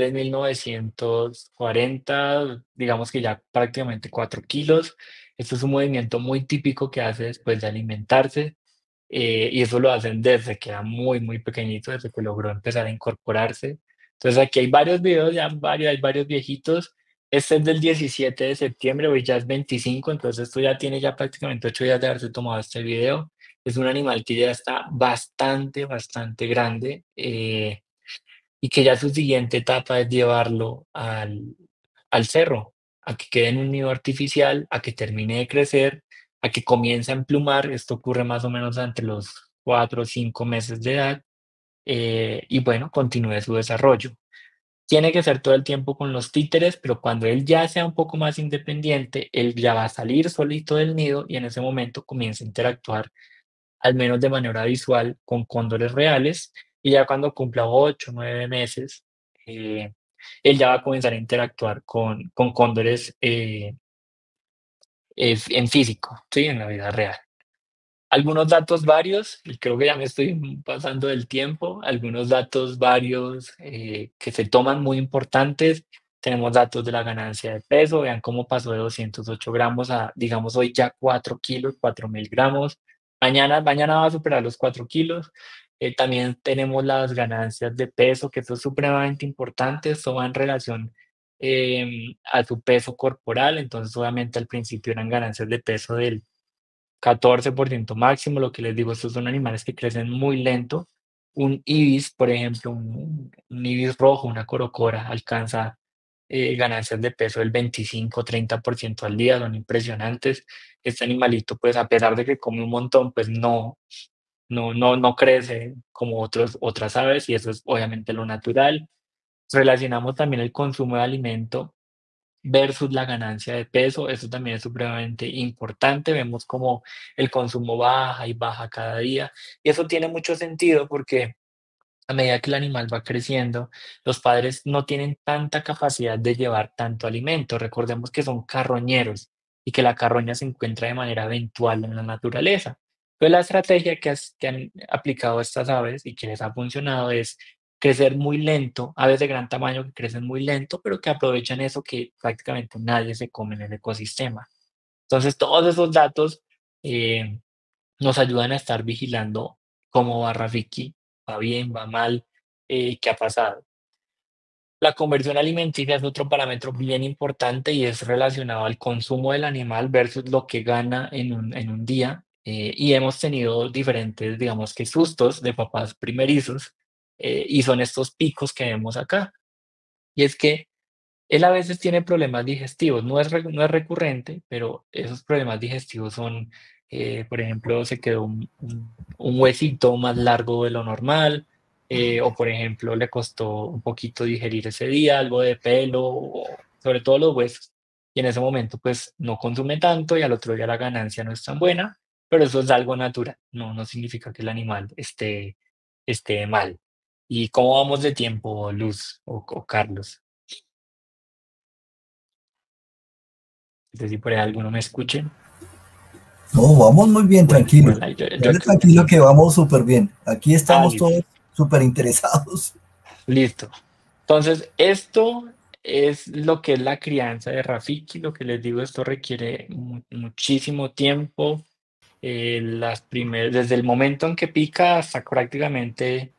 3.940, digamos que ya prácticamente 4 kilos. Esto es un movimiento muy típico que hace después de alimentarse. Y eso lo hacen desde que era muy, muy pequeñito, desde que logró empezar a incorporarse. Entonces aquí hay varios videos, hay varios viejitos. Este es del 17 de septiembre, hoy ya es 25, entonces esto ya tiene ya prácticamente 8 días de haberse tomado este video. Es un animal que ya está bastante, bastante grande y que ya su siguiente etapa es llevarlo al cerro, a que quede en un nido artificial, a que termine de crecer, a que comience a emplumar. Esto ocurre más o menos entre los 4 o 5 meses de edad y bueno, continúe su desarrollo. Tiene que ser todo el tiempo con los títeres, pero cuando él ya sea un poco más independiente, él ya va a salir solito del nido y en ese momento comienza a interactuar al menos de manera visual, con cóndores reales, y ya cuando cumpla 8 o 9 meses, eh, él ya va a comenzar a interactuar con cóndores en físico, ¿sí? En la vida real. Algunos datos varios, y creo que ya me estoy pasando del tiempo, algunos datos varios que se toman muy importantes. Tenemos datos de la ganancia de peso, vean cómo pasó de 208 gramos a, digamos, hoy ya 4 kilos, 4.000 gramos. Mañana va a superar los 4 kilos. También tenemos las ganancias de peso, que eso es supremamente importante. Esto va en relación a su peso corporal. Entonces, obviamente, al principio eran ganancias de peso del 14% máximo. Lo que les digo, estos son animales que crecen muy lento. Un ibis, por ejemplo, un ibis rojo, una corocora, alcanza ganancias de peso del 25-30% al día, son impresionantes. Este animalito, pues a pesar de que come un montón, pues no crece como otras aves y eso es obviamente lo natural. Relacionamos también el consumo de alimento versus la ganancia de peso. Eso también es supremamente importante. Vemos como el consumo baja y baja cada día. Y eso tiene mucho sentido porque a medida que el animal va creciendo, los padres no tienen tanta capacidad de llevar tanto alimento. Recordemos que son carroñeros y que la carroña se encuentra de manera eventual en la naturaleza. Entonces, la estrategia que han aplicado estas aves y que les ha funcionado es crecer muy lento, aves de gran tamaño que crecen muy lento, pero que aprovechan eso que prácticamente nadie se come en el ecosistema. Entonces, todos esos datos eh, nos ayudan a estar vigilando cómo va Rafiki, va bien, va mal, qué ha pasado. La conversión alimenticia es otro parámetro bien importante y es relacionado al consumo del animal versus lo que gana en un día. Y hemos tenido diferentes, digamos que sustos de papás primerizos, y son estos picos que vemos acá. Y es que él a veces tiene problemas digestivos, no es recurrente, pero esos problemas digestivos son, por ejemplo, se quedó un huesito más largo de lo normal, o por ejemplo, le costó un poquito digerir ese día, algo de pelo, o sobre todo los huesos. Y en ese momento, pues no consume tanto y al otro día la ganancia no es tan buena, pero eso es algo natural, no significa que el animal esté mal. ¿Y cómo vamos de tiempo, Luz o Carlos? No sé si por ahí alguno me escuche. No, vamos muy bien, Bueno, tranquilo. bueno, Dale tranquilo que vamos súper bien. Aquí estamos listo, todos súper interesados. listo. Entonces, esto es lo que es la crianza de Rafiki. Lo que les digo, esto requiere muchísimo tiempo. Desde el momento en que pica hasta prácticamente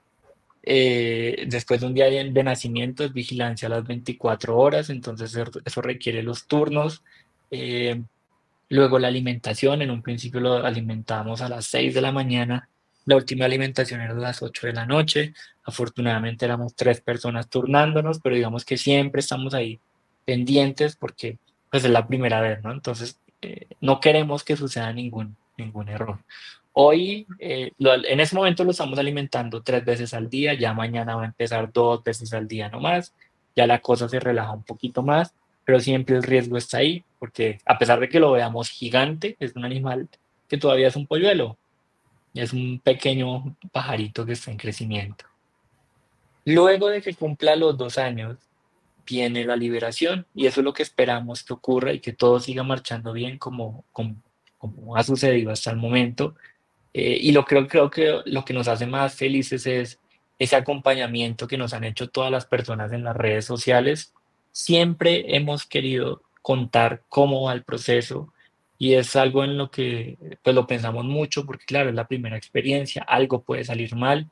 después de un día de nacimiento es vigilancia a las 24 horas. Entonces, eso requiere los turnos. eh, Luego la alimentación, en un principio lo alimentábamos a las 6 de la mañana, la última alimentación era a las 8 de la noche. Afortunadamente éramos 3 personas turnándonos, pero digamos que siempre estamos ahí pendientes porque pues es la primera vez, ¿no? Entonces no queremos que suceda ningún error. Hoy, en ese momento lo estamos alimentando 3 veces al día, ya mañana va a empezar 2 veces al día nomás, ya la cosa se relaja un poquito más, pero siempre el riesgo está ahí, porque a pesar de que lo veamos gigante, es un animal que todavía es un polluelo, es un pequeño pajarito que está en crecimiento. Luego de que cumpla los 2 años, viene la liberación y eso es lo que esperamos que ocurra y que todo siga marchando bien como ha sucedido hasta el momento. Y creo que lo que nos hace más felices es ese acompañamiento que nos han hecho todas las personas en las redes sociales. Siempre hemos querido contar cómo va el proceso y es algo en lo que pues lo pensamos mucho porque claro, es la primera experiencia, algo puede salir mal,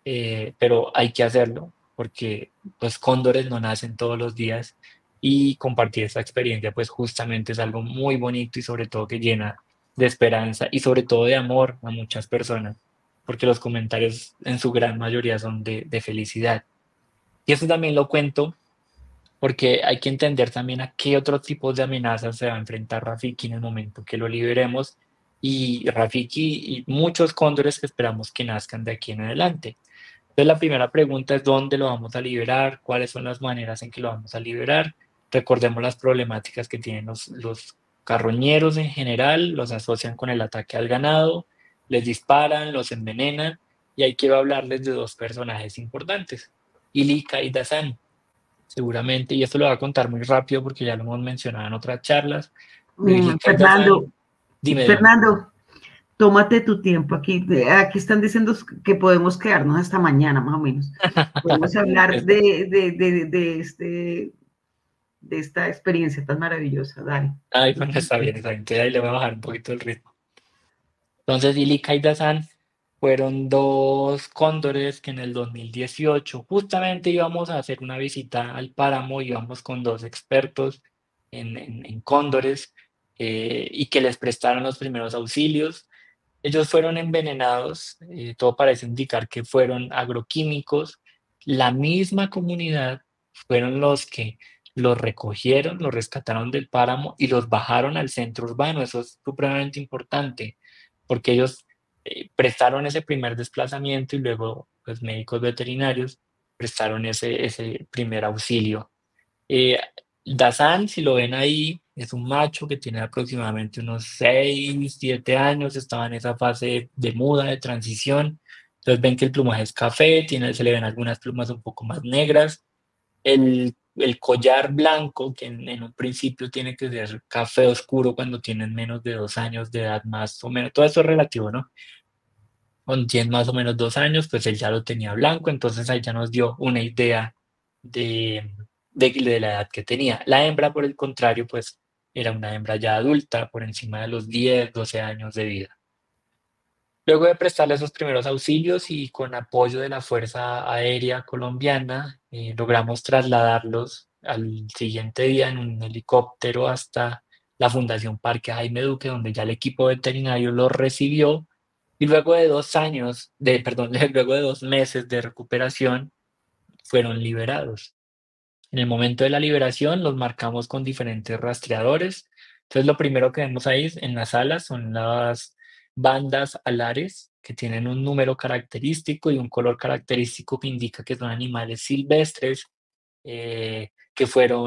pero hay que hacerlo porque pues cóndores no nacen todos los días y compartir esta experiencia pues justamente es algo muy bonito y sobre todo que llena de esperanza y sobre todo de amor a muchas personas, porque los comentarios en su gran mayoría son de felicidad. Y eso también lo cuento porque hay que entender también a qué otros tipos de amenazas se va a enfrentar Rafiki en el momento que lo liberemos y Rafiki y muchos cóndores que esperamos que nazcan de aquí en adelante. Entonces la primera pregunta es dónde lo vamos a liberar, cuáles son las maneras en que lo vamos a liberar. Recordemos las problemáticas que tienen los carroñeros en general, los asocian con el ataque al ganado, les disparan, los envenenan y ahí quiero hablarles de dos personajes importantes, Ilika y Dazan, seguramente, y esto lo voy a contar muy rápido porque ya lo hemos mencionado en otras charlas, pero Ilika y Fernando, Dazan, dime. Fernando, tómate tu tiempo aquí. Aquí están diciendo que podemos quedarnos hasta mañana, más o menos. Podemos hablar de esta experiencia tan maravillosa. Dale. Ay, bueno, está bien, entonces ahí le voy a bajar un poquito el ritmo. Entonces, Ilika y Dazan fueron dos cóndores que en el 2018 justamente íbamos a hacer una visita al páramo, íbamos con dos expertos en cóndores, y que les prestaron los primeros auxilios. Ellos fueron envenenados, todo parece indicar que fueron agroquímicos. La misma comunidad fueron los que los recogieron, los rescataron del páramo y los bajaron al centro urbano. Eso es supremamente importante porque ellos prestaron ese primer desplazamiento y luego los médicos veterinarios prestaron ese primer auxilio. Eh, Dazán, si lo ven ahí, es un macho que tiene aproximadamente unos 6, 7 años, estaba en esa fase de muda, de transición. Entonces ven que el plumaje es café, se le ven algunas plumas un poco más negras. El collar blanco, que en un principio tiene que ser café oscuro cuando tienen menos de 2 años de edad, más o menos. Todo eso es relativo, ¿no? Cuando tienen más o menos 2 años, pues él ya lo tenía blanco, entonces ahí ya nos dio una idea de, de la edad que tenía. La hembra, por el contrario, pues era una hembra ya adulta, por encima de los 10, 12 años de vida. Luego de prestarle esos primeros auxilios y con apoyo de la Fuerza Aérea Colombiana, logramos trasladarlos al siguiente día en un helicóptero hasta la Fundación Parque Jaime Duque, donde ya el equipo veterinario los recibió y luego de 2 años, perdón, luego de 2 meses de recuperación, fueron liberados. En el momento de la liberación los marcamos con diferentes rastreadores. Entonces lo primero que vemos ahí en las alas son las bandas alares que tienen un número característico y un color característico que indica que son animales silvestres que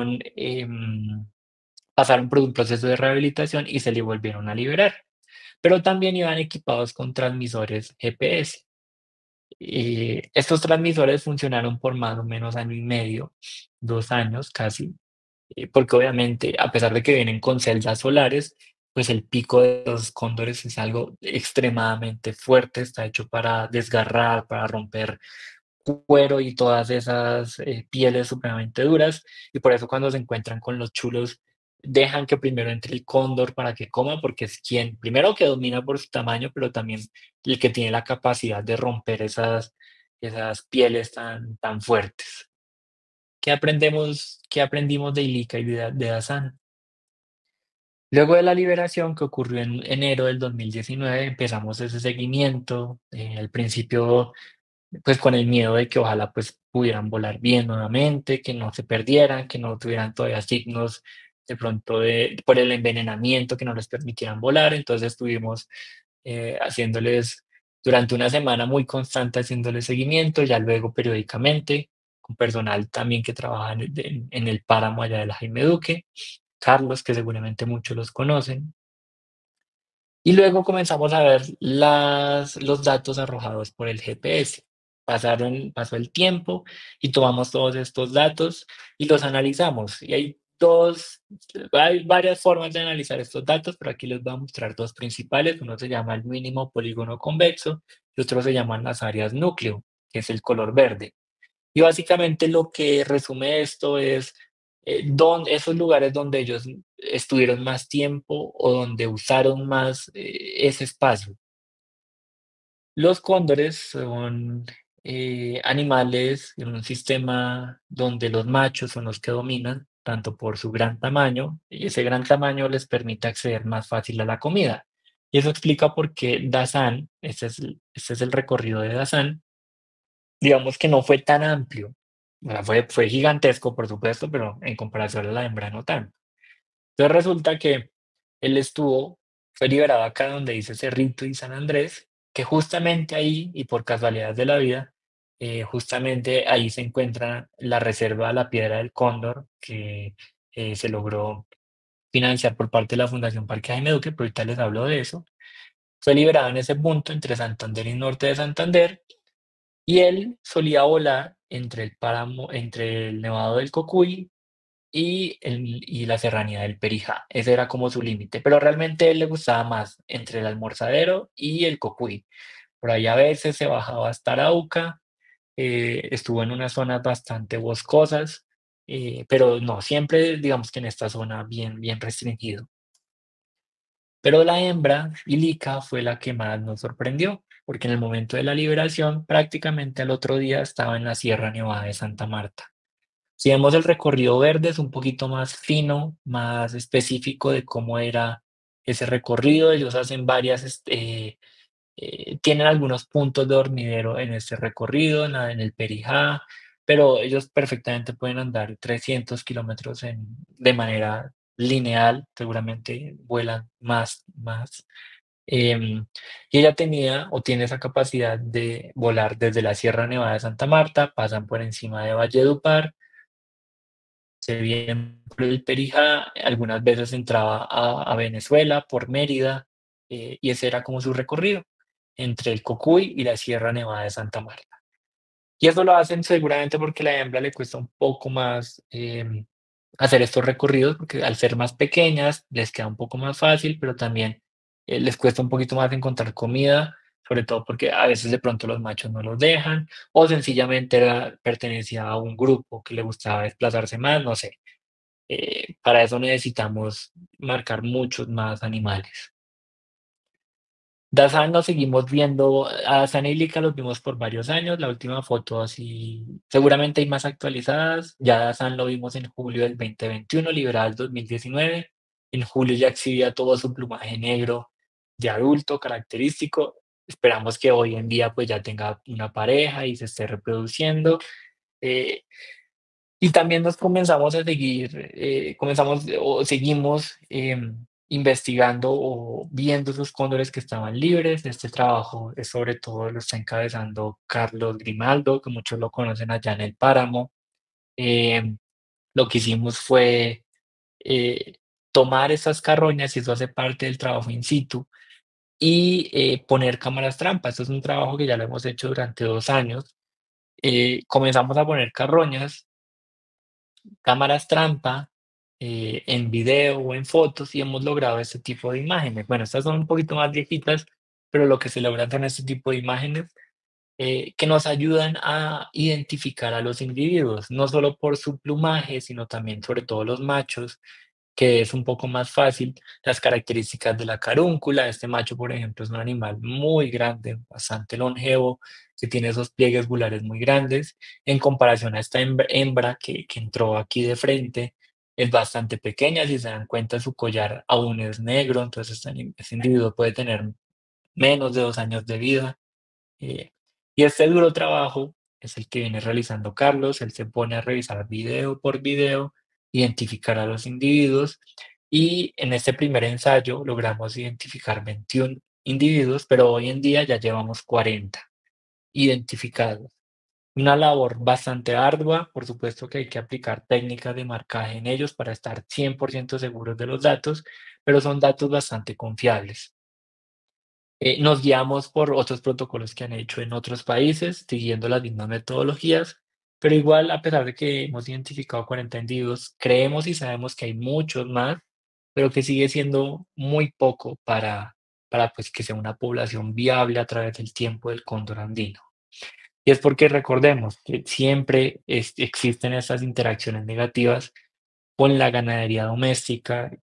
pasaron por un proceso de rehabilitación y se le volvieron a liberar. Pero también iban equipados con transmisores GPS. Estos transmisores funcionaron por más o menos año y medio, 2 años casi, porque obviamente, a pesar de que vienen con celdas solares, pues el pico de los cóndores es algo extremadamente fuerte, está hecho para desgarrar, para romper cuero y todas esas pieles supremamente duras, y por eso cuando se encuentran con los chulos, dejan que primero entre el cóndor para que coma, porque es quien, primero que domina por su tamaño, pero también el que tiene la capacidad de romper esas pieles tan fuertes. ¿Qué aprendimos de Ilika y de Dazán? Luego de la liberación que ocurrió en enero del 2019, empezamos ese seguimiento. Al principio pues con el miedo de que ojalá pues pudieran volar bien nuevamente, que no se perdieran, que no tuvieran todavía signos de pronto por el envenenamiento que no les permitieran volar. Entonces estuvimos haciéndoles durante una semana muy constante, haciéndoles seguimiento, ya luego periódicamente, con personal también que trabaja en el páramo allá de la Jaime Duque, Carlos, que seguramente muchos los conocen. Y luego comenzamos a ver los datos arrojados por el GPS. Pasó el tiempo y tomamos todos estos datos y los analizamos. Y hay varias formas de analizar estos datos, pero aquí les voy a mostrar dos principales. Uno se llama el mínimo polígono convexo y otro se llaman las áreas núcleo, que es el color verde. Y básicamente lo que resume esto es esos lugares donde ellos estuvieron más tiempo o donde usaron más ese espacio. Los cóndores son animales en un sistema donde los machos son los que dominan, tanto por su gran tamaño, y ese gran tamaño les permite acceder más fácil a la comida. Y eso explica por qué Dazán, este es el recorrido de Dazán, digamos que no fue tan amplio. O sea, fue gigantesco, por supuesto, pero en comparación a la hembra no tanto. Entonces resulta que él fue liberado acá donde dice Cerrito y San Andrés, que justamente ahí, y por casualidad de la vida, justamente ahí se encuentra la reserva La Piedra del Cóndor, que se logró financiar por parte de la Fundación Parque Jaime Duque, pero ahorita les hablo de eso. Fue liberado en ese punto entre Santander y norte de Santander, y él solía volar entre el páramo, entre el Nevado del Cocuy y la serranía del Perijá. Ese era como su límite, pero realmente a él le gustaba más entre el Almorzadero y el Cocuy. Por ahí a veces se bajaba hasta Arauca, estuvo en unas zonas bastante boscosas, pero no, siempre digamos que en esta zona bien, bien restringido. Pero la hembra, Ilica, fue la que más nos sorprendió, porque en el momento de la liberación, prácticamente al otro día estaba en la Sierra Nevada de Santa Marta. Si vemos el recorrido verde, es un poquito más fino, más específico de cómo era ese recorrido. Ellos hacen tienen algunos puntos de dormidero en este recorrido, en el Perijá, pero ellos perfectamente pueden andar 300 kilómetros de manera lineal, seguramente vuelan más. Y ella tenía o tiene esa capacidad de volar desde la Sierra Nevada de Santa Marta, pasan por encima de Valledupar, bien por el Perijá, algunas veces entraba a Venezuela por Mérida, y ese era como su recorrido entre el Cocuy y la Sierra Nevada de Santa Marta. Y eso lo hacen seguramente porque a la hembra le cuesta un poco más hacer estos recorridos, porque al ser más pequeñas les queda un poco más fácil, pero también les cuesta un poquito más encontrar comida, sobre todo porque a veces de pronto los machos no los dejan, o sencillamente pertenecía a un grupo que le gustaba desplazarse más, no sé. Para eso necesitamos marcar muchos más animales. Dazán lo seguimos viendo, a Dazán y Lika los vimos por varios años, la última foto así, seguramente hay más actualizadas, ya Dazán lo vimos en julio del 2021, liberado el 2019, en julio ya exhibía todo su plumaje negro de adulto característico, esperamos que hoy en día pues ya tenga una pareja y se esté reproduciendo, eh, y también nos comenzamos a seguir, comenzamos o seguimos investigando o viendo esos cóndores que estaban libres. Este trabajo es sobre todo lo está encabezando Carlos Grimaldo, que muchos lo conocen allá en el Páramo. Em, lo que hicimos fue eh, tomar esas carroñas, y eso hace parte del trabajo in situ, y poner cámaras trampa. Esto es un trabajo que ya lo hemos hecho durante 2 años. Comenzamos a poner carroñas cámaras trampa en video o en fotos y hemos logrado este tipo de imágenes. Bueno, estas son un poquito más viejitas, pero lo que se logran son este tipo de imágenes que nos ayudan a identificar a los individuos, no solo por su plumaje, sino también sobre todo los machos, que es un poco más fácil, las características de la carúncula. Este macho, por ejemplo, es un animal muy grande, bastante longevo, que tiene esos pliegues gulares muy grandes, en comparación a esta hembra que entró aquí de frente, es bastante pequeña. Si se dan cuenta, su collar aún es negro, entonces este individuo puede tener menos de 2 años de vida. eh, y este duro trabajo es el que viene realizando Carlos. Él se pone a revisar video por video, identificar a los individuos, y en este primer ensayo logramos identificar 21 individuos, pero hoy en día ya llevamos 40 identificados. Una labor bastante ardua, por supuesto que hay que aplicar técnicas de marcaje en ellos para estar 100% seguros de los datos, pero son datos bastante confiables. Nos guiamos por otros protocolos que han hecho en otros países, siguiendo las mismas metodologías, pero igual, a pesar de que hemos identificado 40 individuos, creemos y sabemos que hay muchos más, pero que sigue siendo muy poco para pues, que sea una población viable a través del tiempo del cóndor andino. Y es porque recordemos que siempre existen estas interacciones negativas con la ganadería doméstica,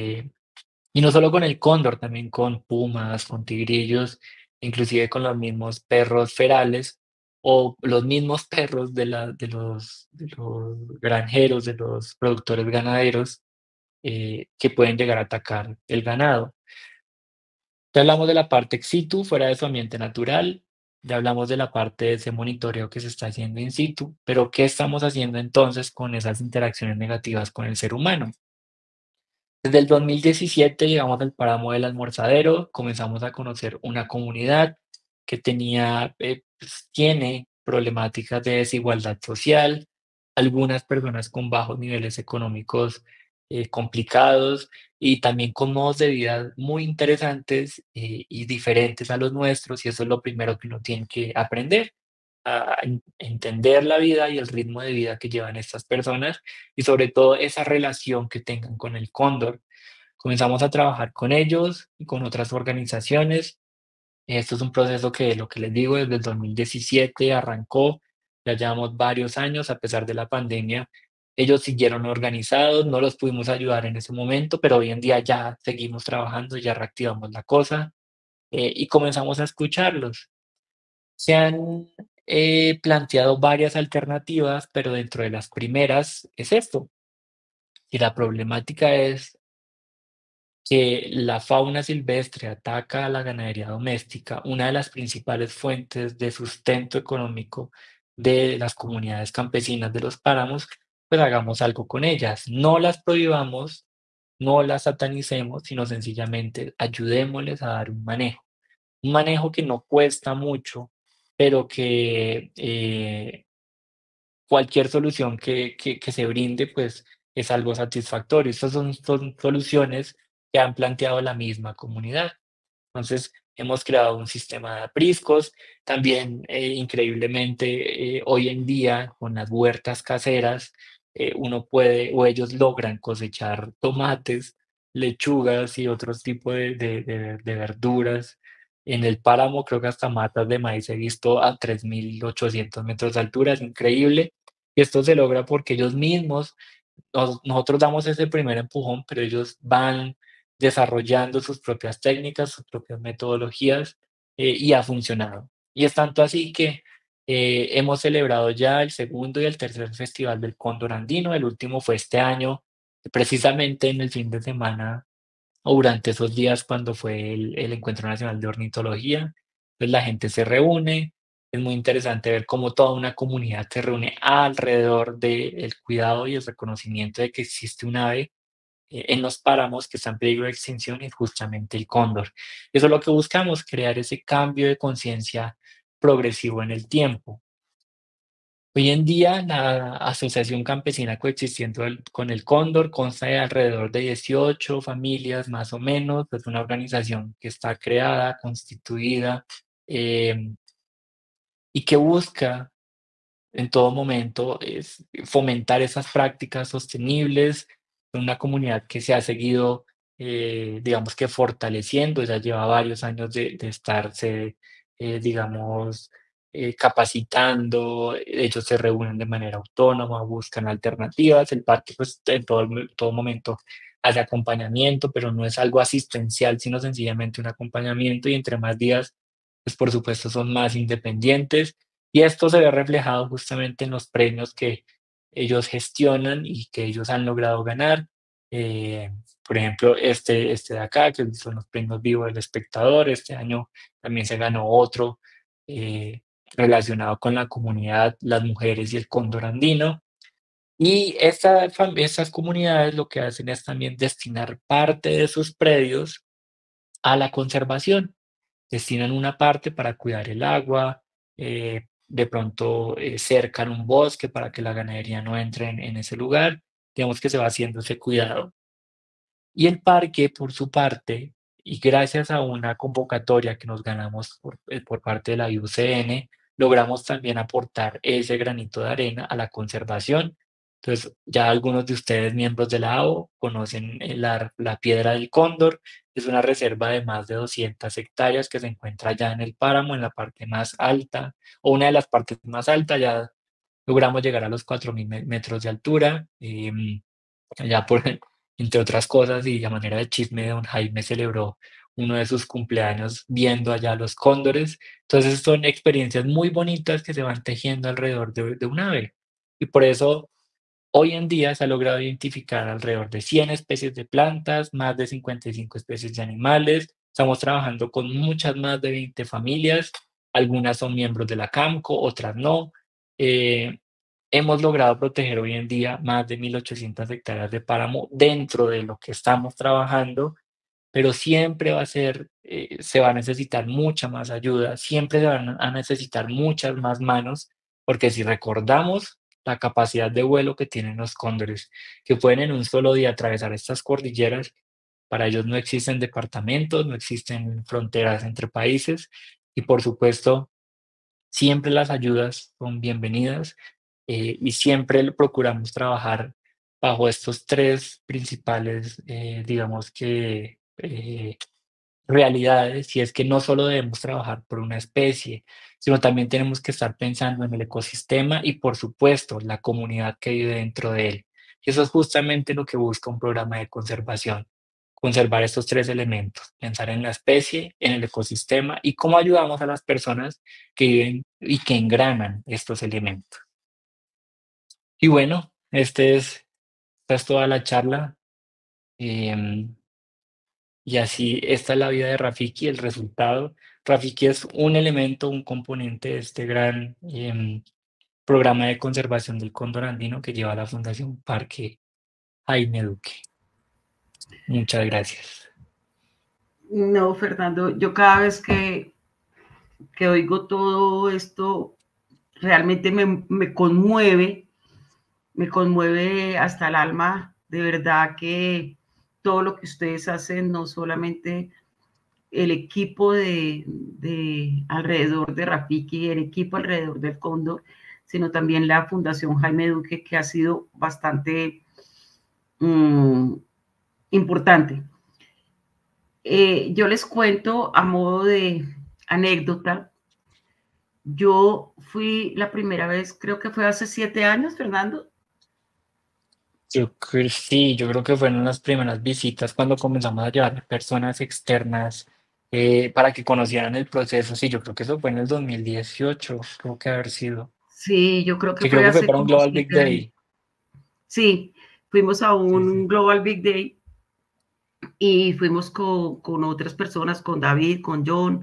y no solo con el cóndor, también con pumas, con tigrillos, inclusive con los mismos perros ferales o los mismos perros de los granjeros, de los productores ganaderos, que pueden llegar a atacar el ganado. Ya hablamos de la parte ex situ, fuera de su ambiente natural, ya hablamos de la parte de ese monitoreo que se está haciendo in situ, pero ¿qué estamos haciendo entonces con esas interacciones negativas con el ser humano? Desde el 2017 llegamos al páramo del Almorzadero, comenzamos a conocer una comunidad que tenía, pues, tiene problemáticas de desigualdad social, algunas personas con bajos niveles económicos complicados, y también con modos de vida muy interesantes y diferentes a los nuestros, y eso es lo primero que uno tiene que aprender, a entender la vida y el ritmo de vida que llevan estas personas, y sobre todo esa relación que tengan con el cóndor. Comenzamos a trabajar con ellos y con otras organizaciones. Esto es un proceso que, lo que les digo, desde el 2017 arrancó, ya llevamos varios años a pesar de la pandemia. Ellos siguieron organizados, no los pudimos ayudar en ese momento, pero hoy en día ya seguimos trabajando, ya reactivamos la cosa y comenzamos a escucharlos. Se han planteado varias alternativas, pero dentro de las primeras es esto. Y la problemática es que la fauna silvestre ataca a la ganadería doméstica, una de las principales fuentes de sustento económico de las comunidades campesinas de los páramos, pues hagamos algo con ellas. No las prohibamos, no las satanicemos, sino sencillamente ayudémosles a dar un manejo. Un manejo que no cuesta mucho, pero que cualquier solución que se brinde, pues es algo satisfactorio. Estas son soluciones que han planteado la misma comunidad. Entonces, hemos creado un sistema de apriscos. También, increíblemente, hoy en día, con las huertas caseras, uno puede o ellos logran cosechar tomates, lechugas y otros tipos de verduras. En el páramo, creo que hasta matas de maíz he visto a 3.800 metros de altura, es increíble. Y esto se logra porque ellos mismos, nosotros damos ese primer empujón, pero ellos van desarrollando sus propias técnicas, sus propias metodologías, y ha funcionado. Y es tanto así que hemos celebrado ya el segundo y el tercer Festival del Cóndor Andino. El último fue este año, precisamente en el fin de semana o durante esos días cuando fue el Encuentro Nacional de Ornitología. Pues la gente se reúne. Es muy interesante ver cómo toda una comunidad se reúne alrededor del cuidado y el reconocimiento de que existe un ave en los páramos que están en peligro de extinción, es justamente el cóndor. Eso es lo que buscamos, crear ese cambio de conciencia progresivo en el tiempo. Hoy en día, la Asociación Campesina Coexistiendo con el Cóndor consta de alrededor de 18 familias, más o menos. Es una organización que está creada, constituida, eh, y que busca en todo momento es fomentar esas prácticas sostenibles en una comunidad que se ha seguido, digamos que fortaleciendo, ya lleva varios años de estarse, digamos, capacitando. Ellos se reúnen de manera autónoma, buscan alternativas. El parque, pues, en todo momento hace acompañamiento, pero no es algo asistencial, sino sencillamente un acompañamiento, y entre más días, pues, por supuesto, son más independientes, y esto se ve reflejado justamente en los premios que ellos gestionan y que ellos han logrado ganar. Eh, por ejemplo, este de acá, que son los premios Vivo del Espectador. Este año también se ganó otro eh, relacionado con la comunidad, las mujeres y el cóndor andino. Y estas comunidades lo que hacen es también destinar parte de sus predios a la conservación. Destinan una parte para cuidar el agua, de pronto cercan un bosque para que la ganadería no entre en ese lugar. Digamos que se va haciendo ese cuidado. Y el parque, por su parte, y gracias a una convocatoria que nos ganamos por parte de la IUCN, logramos también aportar ese granito de arena a la conservación. Entonces, ya algunos de ustedes, miembros de la AO, conocen la Piedra del Cóndor. Es una reserva de más de 200 hectáreas que se encuentra ya en el páramo, en la parte más alta, o una de las partes más altas. Ya logramos llegar a los 4.000 metros de altura. Allá por, entre otras cosas, y a manera de chisme, don Jaime celebró uno de sus cumpleaños viendo allá los cóndores. Entonces son experiencias muy bonitas que se van tejiendo alrededor de un ave. Y por eso hoy en día se ha logrado identificar alrededor de 100 especies de plantas, más de 55 especies de animales. Estamos trabajando con muchas más de 20 familias. Algunas son miembros de la CAMCO, otras no. Eh, Hemos logrado proteger hoy en día más de 1.800 hectáreas de páramo dentro de lo que estamos trabajando, pero siempre se va a necesitar mucha más ayuda, siempre se van a necesitar muchas más manos, porque si recordamos la capacidad de vuelo que tienen los cóndores, que pueden en un solo día atravesar estas cordilleras. Para ellos no existen departamentos, no existen fronteras entre países, y por supuesto siempre las ayudas son bienvenidas, y siempre procuramos trabajar bajo estos tres principales, digamos que, realidades. Y es que no solo debemos trabajar por una especie, sino también tenemos que estar pensando en el ecosistema y, por supuesto, la comunidad que vive dentro de él. Y eso es justamente lo que busca un programa de conservación: conservar estos tres elementos, pensar en la especie, en el ecosistema y cómo ayudamos a las personas que viven y que engranan estos elementos. Y bueno, esta es toda la charla. em, Y así, esta es la vida de Rafiki, el resultado. Rafiki es un elemento, un componente de este gran programa de conservación del cóndor andino que lleva la Fundación Parque Jaime Duque. Muchas gracias. No, Fernando, yo cada vez que oigo todo esto, realmente me conmueve hasta el alma, de verdad que todo lo que ustedes hacen, no solamente el equipo de alrededor de Rafiki, el equipo alrededor del Cóndor, sino también la Fundación Jaime Duque, que ha sido bastante importante. Yo les cuento a modo de anécdota. Yo fui la primera vez, creo que fue hace 7 años, Fernando. Yo creo que fueron las primeras visitas cuando comenzamos a llevar personas externas para que conocieran el proceso. Sí, yo creo que eso fue en el 2018, creo que haber sido. Sí, yo creo que Que fue creo que fue hace para un como Global Big 7 años. Day. Sí, fuimos a Sí, sí. un Global Big Day y fuimos con otras personas, con David, con John.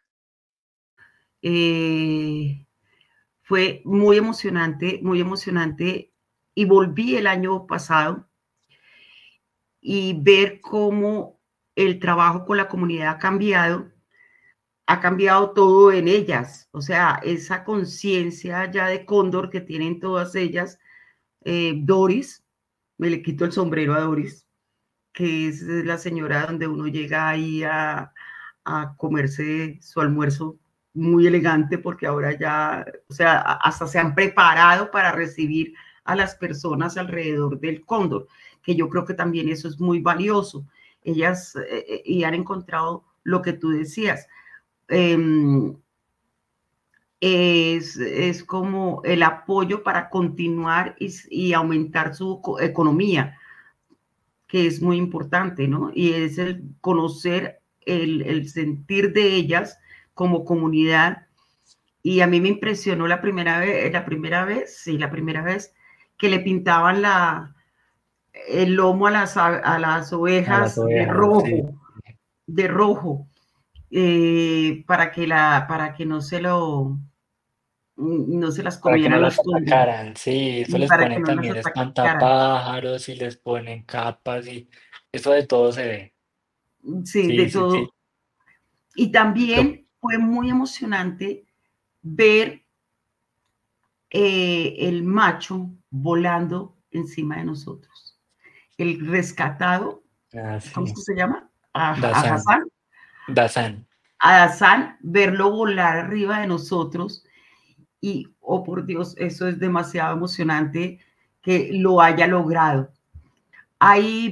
Fue muy emocionante y volví el año pasado y ver cómo el trabajo con la comunidad ha cambiado todo en ellas. O sea, esa conciencia ya de cóndor que tienen todas ellas. Doris, me le quito el sombrero a Doris, que es la señora donde uno llega ahí a comerse su almuerzo muy elegante, porque ahora ya, o sea, hasta se han preparado para recibir a las personas alrededor del cóndor, que yo creo que también eso es muy valioso. Ellas y han encontrado lo que tú decías. Eh, es como el apoyo para continuar y aumentar su economía, que es muy importante, ¿no? Y es el conocer el sentir de ellas como comunidad. Y a mí me impresionó la primera vez que le pintaban el lomo a las A las ovejas ovejas, sí. de rojo, para que no se las Para que no comieran las los cóndores atacaran, sí, eso y les para que ponen no las también atacaran. espantapájaros y les ponen capas y eso de todo se ve. Sí, de Sí, sí, sí. todo. Y Lo- también fue muy emocionante ver el macho volando encima de nosotros. El rescatado, ¿cómo es sí. que se llama? A Dazan, Hassan. Dazan. A Hassan, verlo volar arriba de nosotros y, oh por Dios, eso es demasiado emocionante que lo haya logrado. Hay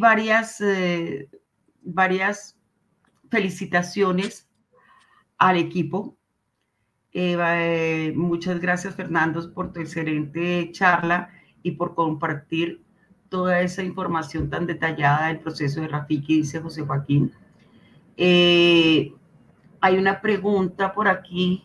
varias felicitaciones al equipo. Muchas gracias, Fernando, por tu excelente charla y por compartir toda esa información tan detallada del proceso de Rafiki, dice José Joaquín. Eh, Hay una pregunta por aquí.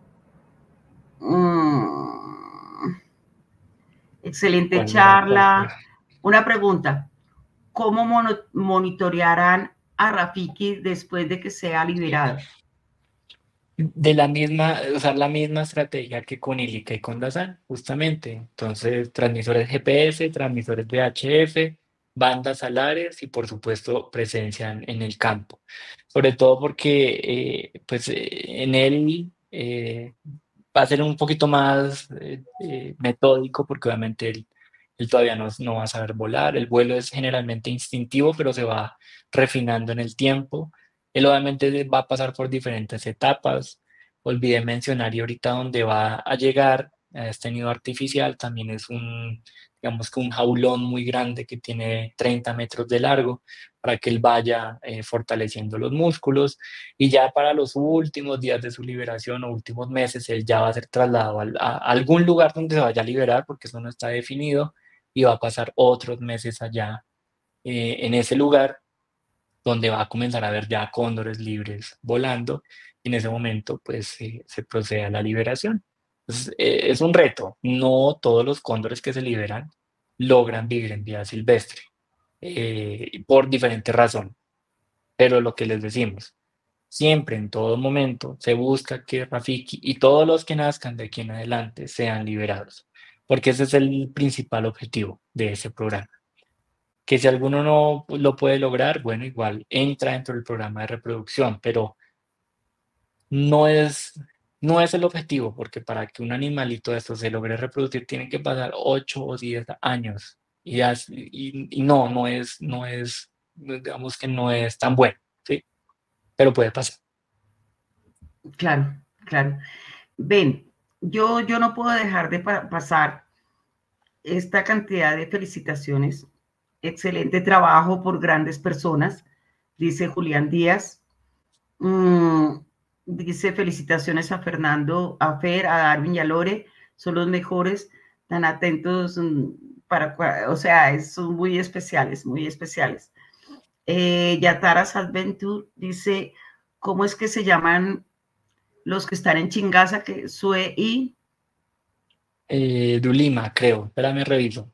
Excelente ¿Cuál era? ¿Cuál era? charla. Una pregunta. ¿Cómo monitorearán a Rafiki después de que sea liberado? De la misma, usar la misma estrategia que con Ilika y con Dazan, justamente. Entonces, transmisores GPS, transmisores VHF, bandas alares y, por supuesto, presencia en el campo. Sobre todo porque, pues, en él va a ser un poquito más metódico, porque obviamente él todavía no va a saber volar. El vuelo es generalmente instintivo, pero se va refinando en el tiempo. Él obviamente va a pasar por diferentes etapas. Olvidé mencionar y ahorita donde va a llegar a este nido artificial también es digamos que un jaulón muy grande que tiene 30 metros de largo para que él vaya fortaleciendo los músculos y ya para los últimos días de su liberación o últimos meses él ya va a ser trasladado a algún lugar donde se vaya a liberar porque eso no está definido y va a pasar otros meses allá en ese lugar donde va a comenzar a ver ya cóndores libres volando y en ese momento pues se procede a la liberación. Entonces, es un reto, no todos los cóndores que se liberan logran vivir en vida silvestre por diferentes razones, pero lo que les decimos, siempre en todo momento se busca que Rafiki y todos los que nazcan de aquí en adelante sean liberados, porque ese es el principal objetivo de ese programa. Que si alguno no lo puede lograr, bueno, igual entra dentro del programa de reproducción, pero no es no es el objetivo, porque para que un animalito de estos se logre reproducir tienen que pasar 8 o 10 años. Y no, digamos que no es tan bueno, ¿sí? Pero puede pasar. Claro, claro. Ven, yo no puedo dejar de pasar esta cantidad de felicitaciones. Excelente trabajo por grandes personas, dice Julián Díaz. Dice felicitaciones a Fernando, a Fer, a Darwin y a Lore, son los mejores, tan atentos o sea, son muy especiales, muy especiales. Yatara Adventure dice, ¿cómo es que se llaman los que están en Chingaza? Que Sue y... Dulima, creo, espérame, reviso.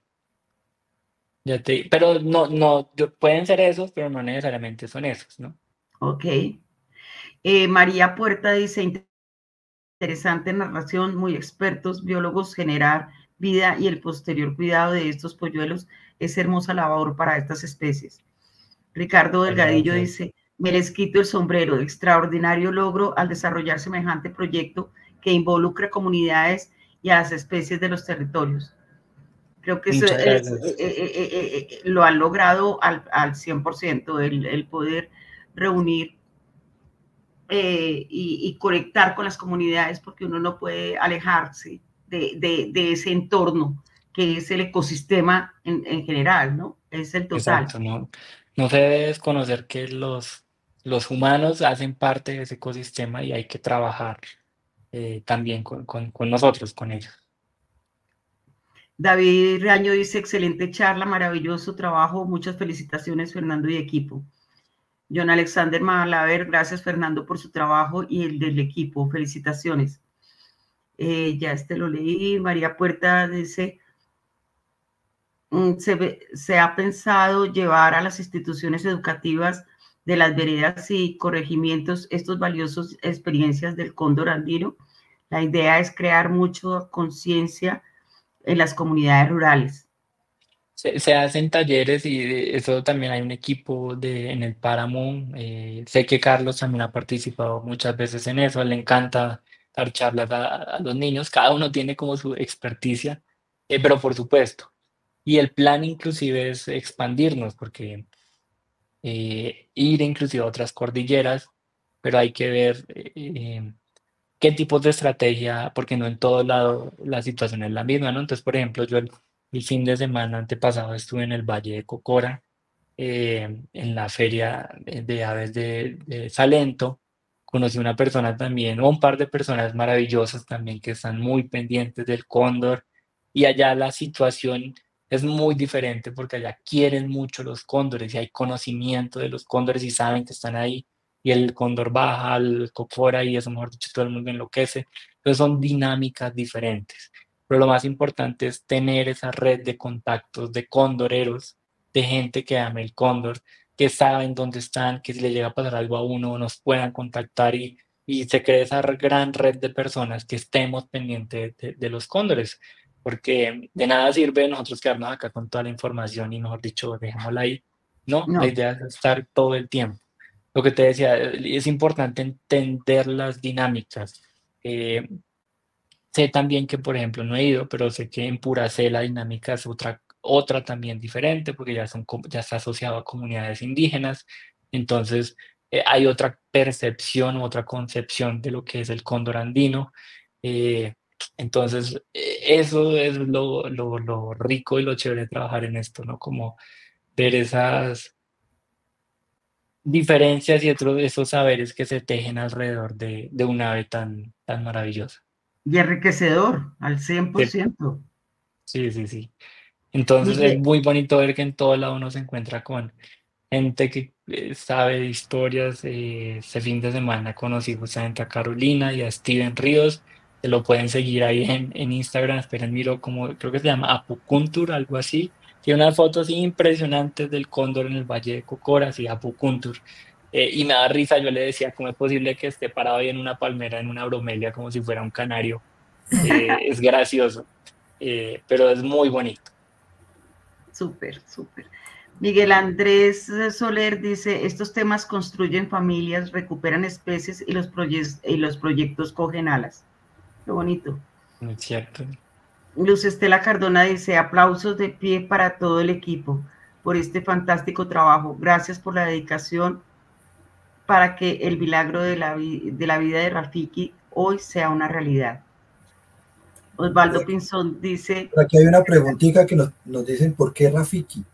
Pero no, pueden ser esos, pero no necesariamente son esos, ¿no? Ok. María Puerta dice, interesante narración, muy expertos, biólogos, generar vida y el posterior cuidado de estos polluelos es hermosa labor para estas especies. Ricardo Delgadillo dice, me les quito el sombrero, extraordinario logro al desarrollar semejante proyecto que involucra comunidades y a las especies de los territorios. Creo que eso lo han logrado al 100%, el poder reunir y conectar con las comunidades, porque uno no puede alejarse de ese entorno que es el ecosistema en general, ¿no? Es el total. Exacto, no se debe desconocer que los humanos hacen parte de ese ecosistema y hay que trabajar también con nosotros, con ellos. David Reaño dice, excelente charla, maravilloso trabajo, muchas felicitaciones Fernando y equipo. John Alexander Malaver, gracias Fernando por su trabajo y el del equipo, felicitaciones. Ya lo leí. María Puerta dice, se ha pensado llevar a las instituciones educativas de las veredas y corregimientos estos valiosos experiencias del cóndor andino. La idea es crear mucha conciencia en las comunidades rurales. Se hacen talleres y eso también hay un equipo en el Páramo. Sé que Carlos también ha participado muchas veces en eso. Le encanta dar charlas a los niños. Cada uno tiene como su experticia, pero por supuesto. Y el plan inclusive es expandirnos, porque ir inclusive a otras cordilleras, pero hay que ver qué tipos de estrategia, porque no en todo lado la situación es la misma, ¿no? Entonces, por ejemplo, yo el fin de semana antepasado estuve en el Valle de Cocora, en la feria de aves de Salento. Conocí una persona también, o un par de personas maravillosas también que están muy pendientes del cóndor, y allá la situación es muy diferente porque allá quieren mucho los cóndores y hay conocimiento de los cóndores y saben que están ahí, y el cóndor baja al Cocora y eso, mejor dicho, todo el mundo enloquece. Entonces son dinámicas diferentes, pero lo más importante es tener esa red de contactos de condoreros, de gente que ame el cóndor, que saben dónde están, que si le llega a pasar algo a uno, nos puedan contactar y se cree esa gran red de personas que estemos pendientes de los cóndores, porque de nada sirve nosotros quedarnos acá con toda la información y, mejor dicho, dejémosla ahí. No, la idea es estar todo el tiempo. Lo que te decía, es importante entender las dinámicas. Sé también que, por ejemplo, no he ido, pero sé que en Puracé la dinámica es otra también diferente, porque ya está asociado a comunidades indígenas. Entonces, hay otra percepción, otra concepción de lo que es el cóndor andino. Entonces, eso es lo rico y lo chévere de trabajar en esto, ¿no? Como ver esas diferencias y esos saberes que se tejen alrededor de un ave tan maravillosa. Y enriquecedor, al 100%. Sí. Entonces es Miguel, muy bonito ver que en todo lado uno se encuentra con gente que sabe de historias. Este fin de semana conocí justamente a Carolina y a Steven Ríos. Se lo pueden seguir ahí en Instagram. Esperen, miro como, creo que se llama Apucuntur, algo así. Tiene unas fotos impresionantes del cóndor en el Valle de Cocora, así Apucuntur. Y me da risa, yo le decía, ¿cómo es posible que esté parado ahí en una palmera, en una bromelia, como si fuera un canario? Es gracioso, pero es muy bonito. súper, súper. Miguel Andrés Soler dice, estos temas construyen familias, recuperan especies y los proyectos cogen alas. Qué bonito. Es cierto. Luz Estela Cardona dice, aplausos de pie para todo el equipo por este fantástico trabajo. Gracias por la dedicación para que el milagro de la vida de Rafiki hoy sea una realidad. Osvaldo Pinzón dice... Aquí hay una preguntita que nos dicen, ¿por qué Rafiki?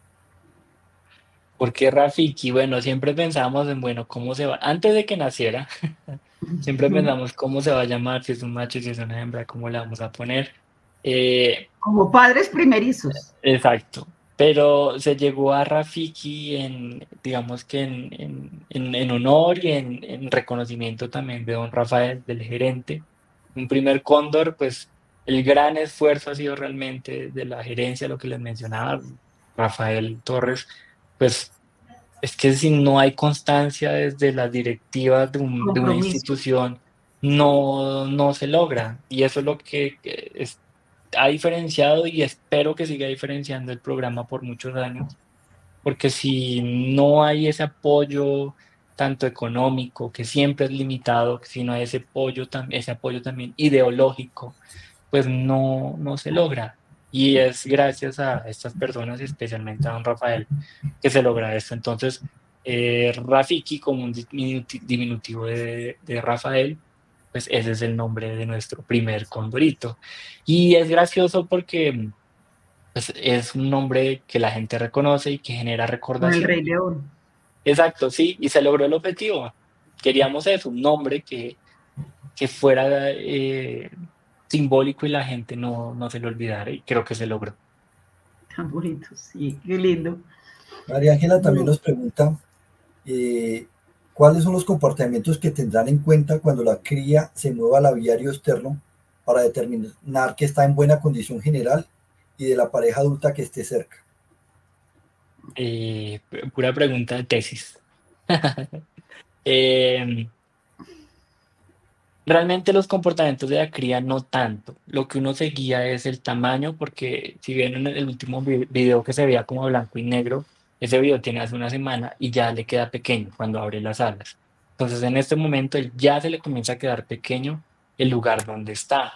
¿Por qué Rafiki? Bueno, siempre pensamos en, bueno, cómo se va, antes de que naciera, siempre pensamos cómo se va a llamar, si es un macho, si es una hembra, cómo le vamos a poner. Como padres primerizos. Exacto. Pero se llegó a Rafiki digamos que en honor y en reconocimiento también de don Rafael, del gerente. Un primer cóndor, pues el gran esfuerzo ha sido realmente de la gerencia, lo que les mencionaba, Rafael Torres, pues es que si no hay constancia desde las directivas de una institución, no se logra. Y eso es lo que ha diferenciado y espero que siga diferenciando el programa por muchos años, porque si no hay ese apoyo tanto económico, que siempre es limitado, si no hay ese apoyo también ideológico, pues no se logra. Y es gracias a estas personas, especialmente a don Rafael, que se logra esto. Entonces, Rafiki, como un diminutivo de Rafael, pues ese es el nombre de nuestro primer condorito. Y es gracioso porque pues, es un nombre que la gente reconoce y que genera Con el recordación. Rey León. Exacto, sí, y se logró el objetivo. Queríamos eso, un nombre que fuera simbólico y la gente no se lo olvidara, y creo que se logró. Tan bonito, sí, qué lindo. María Ángela también nos pregunta, ¿cuáles son los comportamientos que tendrán en cuenta cuando la cría se mueva al aviario externo para determinar que está en buena condición general y de la pareja adulta que esté cerca? Pura pregunta de tesis. Eh, Realmente los comportamientos de la cría no tanto. Lo que uno se guía es el tamaño, porque si bien en el último video que se veía como blanco y negro, ese video tiene hace una semana y ya le queda pequeño cuando abre las alas. Entonces en este momento él ya se le comienza a quedar pequeño el lugar donde está.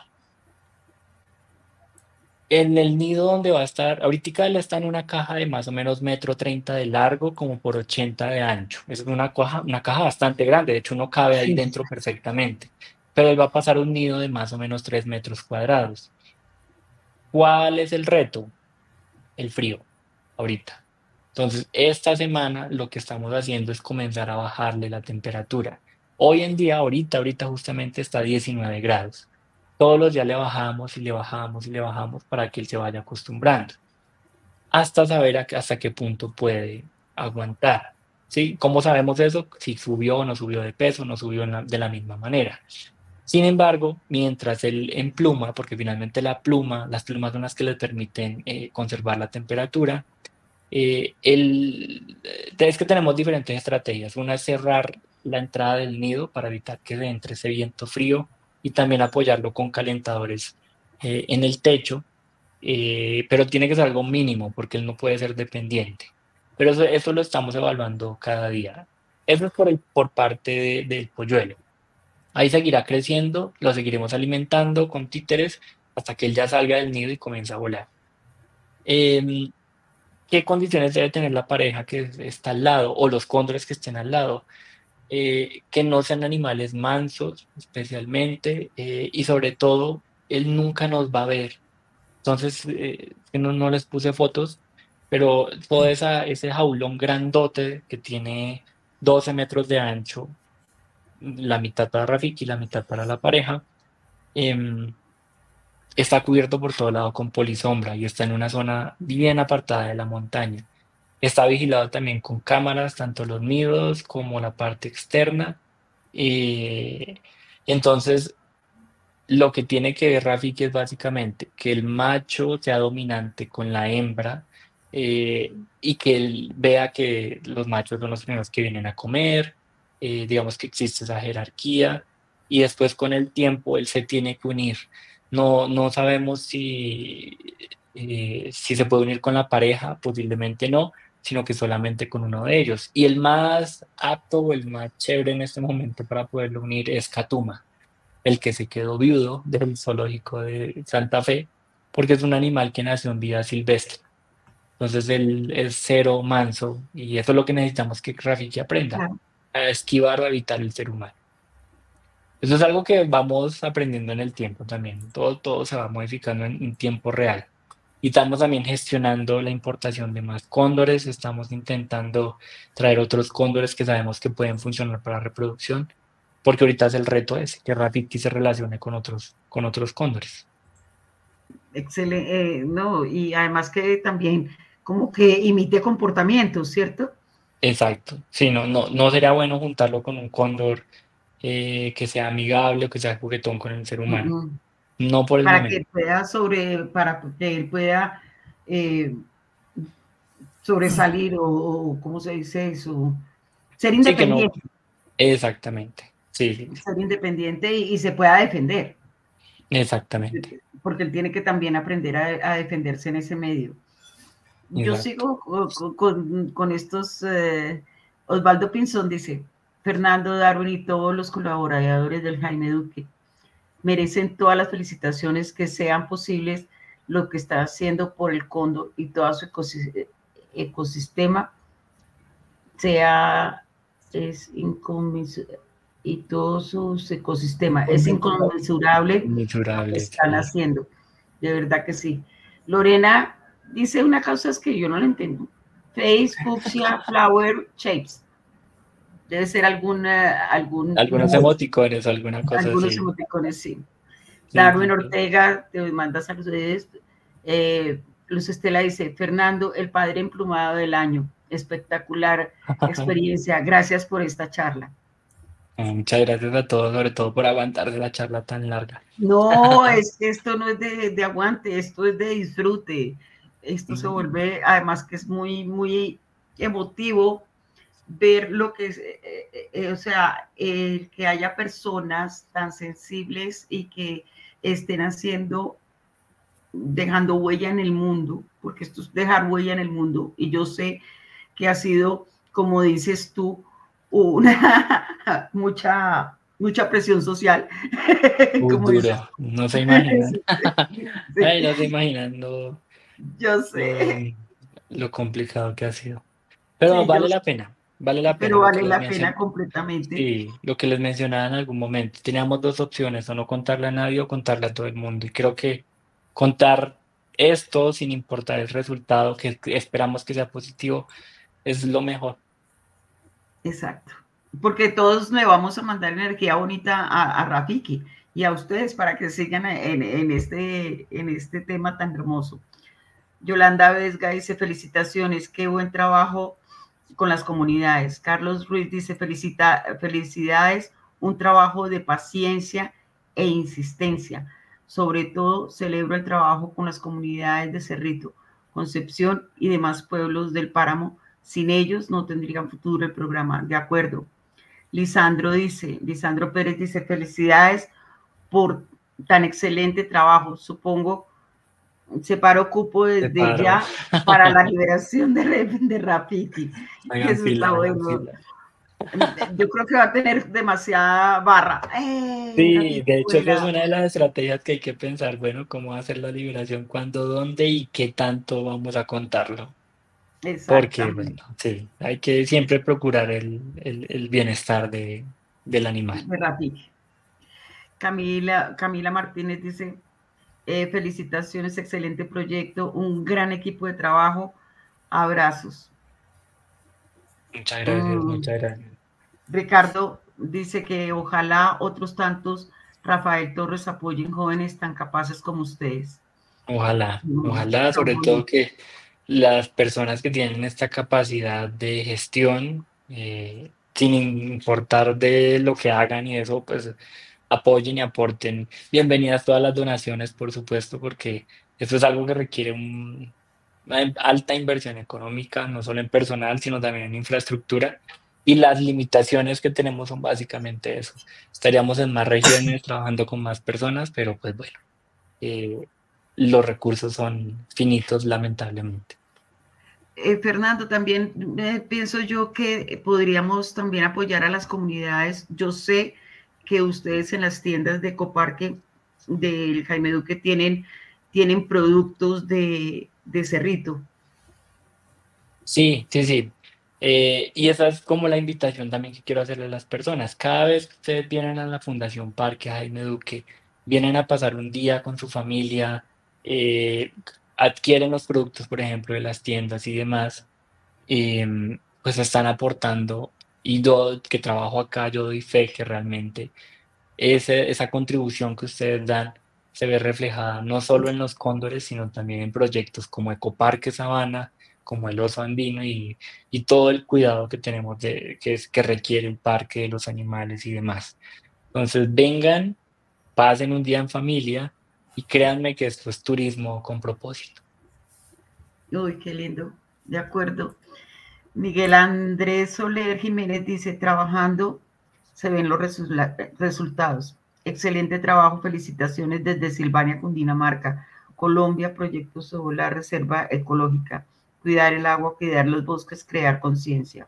En el nido donde va a estar, ahorita él está en una caja de más o menos 1,30 m de largo, como por 80 de ancho. Es una caja bastante grande, de hecho uno cabe ahí dentro perfectamente. Pero él va a pasar un nido de más o menos 3 metros cuadrados. ¿Cuál es el reto? El frío, ahorita. Entonces, esta semana lo que estamos haciendo es comenzar a bajarle la temperatura. Hoy en día, ahorita justamente está a 19 grados. Todos los días le bajamos y le bajamos y le bajamos para que él se vaya acostumbrando, hasta saber hasta qué punto puede aguantar. ¿Sí? ¿Cómo sabemos eso? Si subió o no subió de peso, no subió de la misma manera. Sin embargo, mientras él empluma, porque finalmente las plumas son las que le permiten conservar la temperatura, es que tenemos diferentes estrategias. Una es cerrar la entrada del nido para evitar que entre ese viento frío y también apoyarlo con calentadores en el techo, pero tiene que ser algo mínimo porque él no puede ser dependiente. Pero eso lo estamos evaluando cada día. Eso es por parte del polluelo. Ahí seguirá creciendo, lo seguiremos alimentando con títeres hasta que él ya salga del nido y comience a volar. ¿Qué condiciones debe tener la pareja que está al lado o los cóndores que estén al lado? Que no sean animales mansos, especialmente, y sobre todo, él nunca nos va a ver. Entonces, no les puse fotos, pero todo ese jaulón grandote que tiene 12 metros de ancho, la mitad para Rafiki y la mitad para la pareja, em, está cubierto por todo lado con polisombra y está en una zona bien apartada de la montaña. Está vigilado también con cámaras, tanto los nidos como la parte externa. Eh, entonces, lo que tiene que ver Rafiki es básicamente que el macho sea dominante con la hembra, y que él vea que los machos son los primeros que vienen a comer, digamos que existe esa jerarquía y después con el tiempo él se tiene que unir. No sabemos si se puede unir con la pareja, posiblemente no, sino que solamente con uno de ellos. Y el más apto o el más chévere en este momento para poderlo unir es Catuma, el que se quedó viudo del zoológico de Santa Fe, porque es un animal que nació en vida silvestre. Entonces él es cero manso y eso es lo que necesitamos que Rafiki aprenda, Claro. a esquivar o evitar el ser humano. Eso es algo que vamos aprendiendo en el tiempo también. Todo se va modificando en tiempo real. Y estamos también gestionando la importación de más cóndores. Estamos intentando traer otros cóndores que sabemos que pueden funcionar para reproducción, porque ahorita es el reto ese, que Rafiki se relacione con otros cóndores. Excelente, no, y además que también como que imite comportamientos, ¿cierto? Exacto. Sí, no sería bueno juntarlo con un cóndor que sea amigable o que sea juguetón con el ser humano. Mm, No por el para que momento. él pueda para que él pueda eh, sobresalir o, ¿cómo se dice eso? Ser Sí, que no. independiente, Exactamente. Sí, sí, sí. ser independiente y se pueda defender, Exactamente. porque él tiene que también aprender a defenderse en ese medio. Yo Exacto. sigo con estos, Osvaldo Pinzón dice, Fernando Darwin y todos los colaboradores del Jaime Duque merecen todas las felicitaciones que sean posibles lo que está haciendo por el cóndor y todo su ecosistema sea es inconmensurable y todo su ecosistema es inconmensurable lo que Miserable, están sí. haciendo. De verdad que sí. Lorena dice una cosa es que yo no la entiendo. Face Fuchsia Flower Shapes. Debe ser algún Algunos emoji, emoticones, alguna cosa algunos así. emoticones, sí. Sí, Darwin sí, sí. Ortega te manda saludos. Luz Estela dice, Fernando, el padre emplumado del año. Espectacular experiencia. Gracias por esta charla. Muchas gracias a todos, sobre todo por aguantarse la charla tan larga. No, es que esto no es de aguante, esto es de disfrute. Esto se vuelve, además que es muy emotivo ver lo que es, o sea, que haya personas tan sensibles y que estén haciendo, dejando huella en el mundo, porque esto es dejar huella en el mundo. Y yo sé que ha sido, como dices tú, una mucha presión social, Muy como dices duro, tú. no se imaginan. Sí, Ay, no se imaginan yo lo, sé, lo complicado que ha sido. Pero sí, yo sé, vale la pena pero lo que vale les la pena mencioné. completamente. Sí, lo que les mencionaba en algún momento. Teníamos dos opciones, o no contarle a nadie o contarle a todo el mundo. Y creo que contar esto sin importar el resultado, que esperamos que sea positivo, es lo mejor. Exacto. Porque todos le vamos a mandar energía bonita a Rafiki y a ustedes para que sigan en este tema tan hermoso. Yolanda Vesga dice felicitaciones, qué buen trabajo con las comunidades. Carlos Ruiz dice felicidades, un trabajo de paciencia e insistencia. Sobre todo celebro el trabajo con las comunidades de Cerrito, Concepción y demás pueblos del páramo. Sin ellos no tendrían futuro el programa. De acuerdo. Lisandro Pérez dice felicidades por tan excelente trabajo. Supongo separo cupo Te desde paro. ya para la liberación de Rafiki. Hagan Eso está fila, hagan bueno. fila. Yo creo que va a tener demasiada barra. Sí, Rafiki, de hecho, esa es vuela! una de las estrategias que hay que pensar, bueno, cómo hacer la liberación, cuándo, dónde y qué tanto vamos a contarlo. Porque, bueno, Exactamente, sí, hay que siempre procurar el bienestar del animal. de Rafiki. Camila Martínez dice, felicitaciones, excelente proyecto, un gran equipo de trabajo, abrazos. Muchas gracias, Mm, muchas gracias. Ricardo dice que ojalá otros tantos Rafael Torres apoyen jóvenes tan capaces como ustedes. Ojalá, ojalá, Tan sobre todo bonito. que las personas que tienen esta capacidad de gestión, sin importar de lo que hagan y eso, pues apoyen y aporten. Bienvenidas todas las donaciones, por supuesto, porque esto es algo que requiere una alta inversión económica, no solo en personal, sino también en infraestructura. Y las limitaciones que tenemos son básicamente eso. Estaríamos en más regiones, trabajando con más personas, pero pues bueno, eh, los recursos son finitos, lamentablemente. Fernando, también pienso yo que podríamos también apoyar a las comunidades. Yo sé que ustedes en las tiendas de Ecoparque del Jaime Duque tienen productos de Cerrito. Sí, sí, sí. Y esa es como la invitación también que quiero hacerle a las personas. Cada vez que ustedes vienen a la Fundación Parque Jaime Duque, vienen a pasar un día con su familia, eh, adquieren los productos, por ejemplo, de las tiendas y demás, pues están aportando. Y yo que trabajo acá, yo doy fe que realmente esa contribución que ustedes dan se ve reflejada no solo en los cóndores, sino también en proyectos como Ecoparque Sabana, como el oso andino y todo el cuidado que tenemos que requiere el parque de los animales y demás. Entonces, vengan, pasen un día en familia y créanme que esto es turismo con propósito. Uy, qué lindo. De acuerdo. Miguel Andrés Soler Jiménez dice, trabajando se ven los resultados. Excelente trabajo, felicitaciones desde Silvania, Cundinamarca, Colombia, proyectos sobre la reserva ecológica, cuidar el agua, cuidar los bosques, crear conciencia.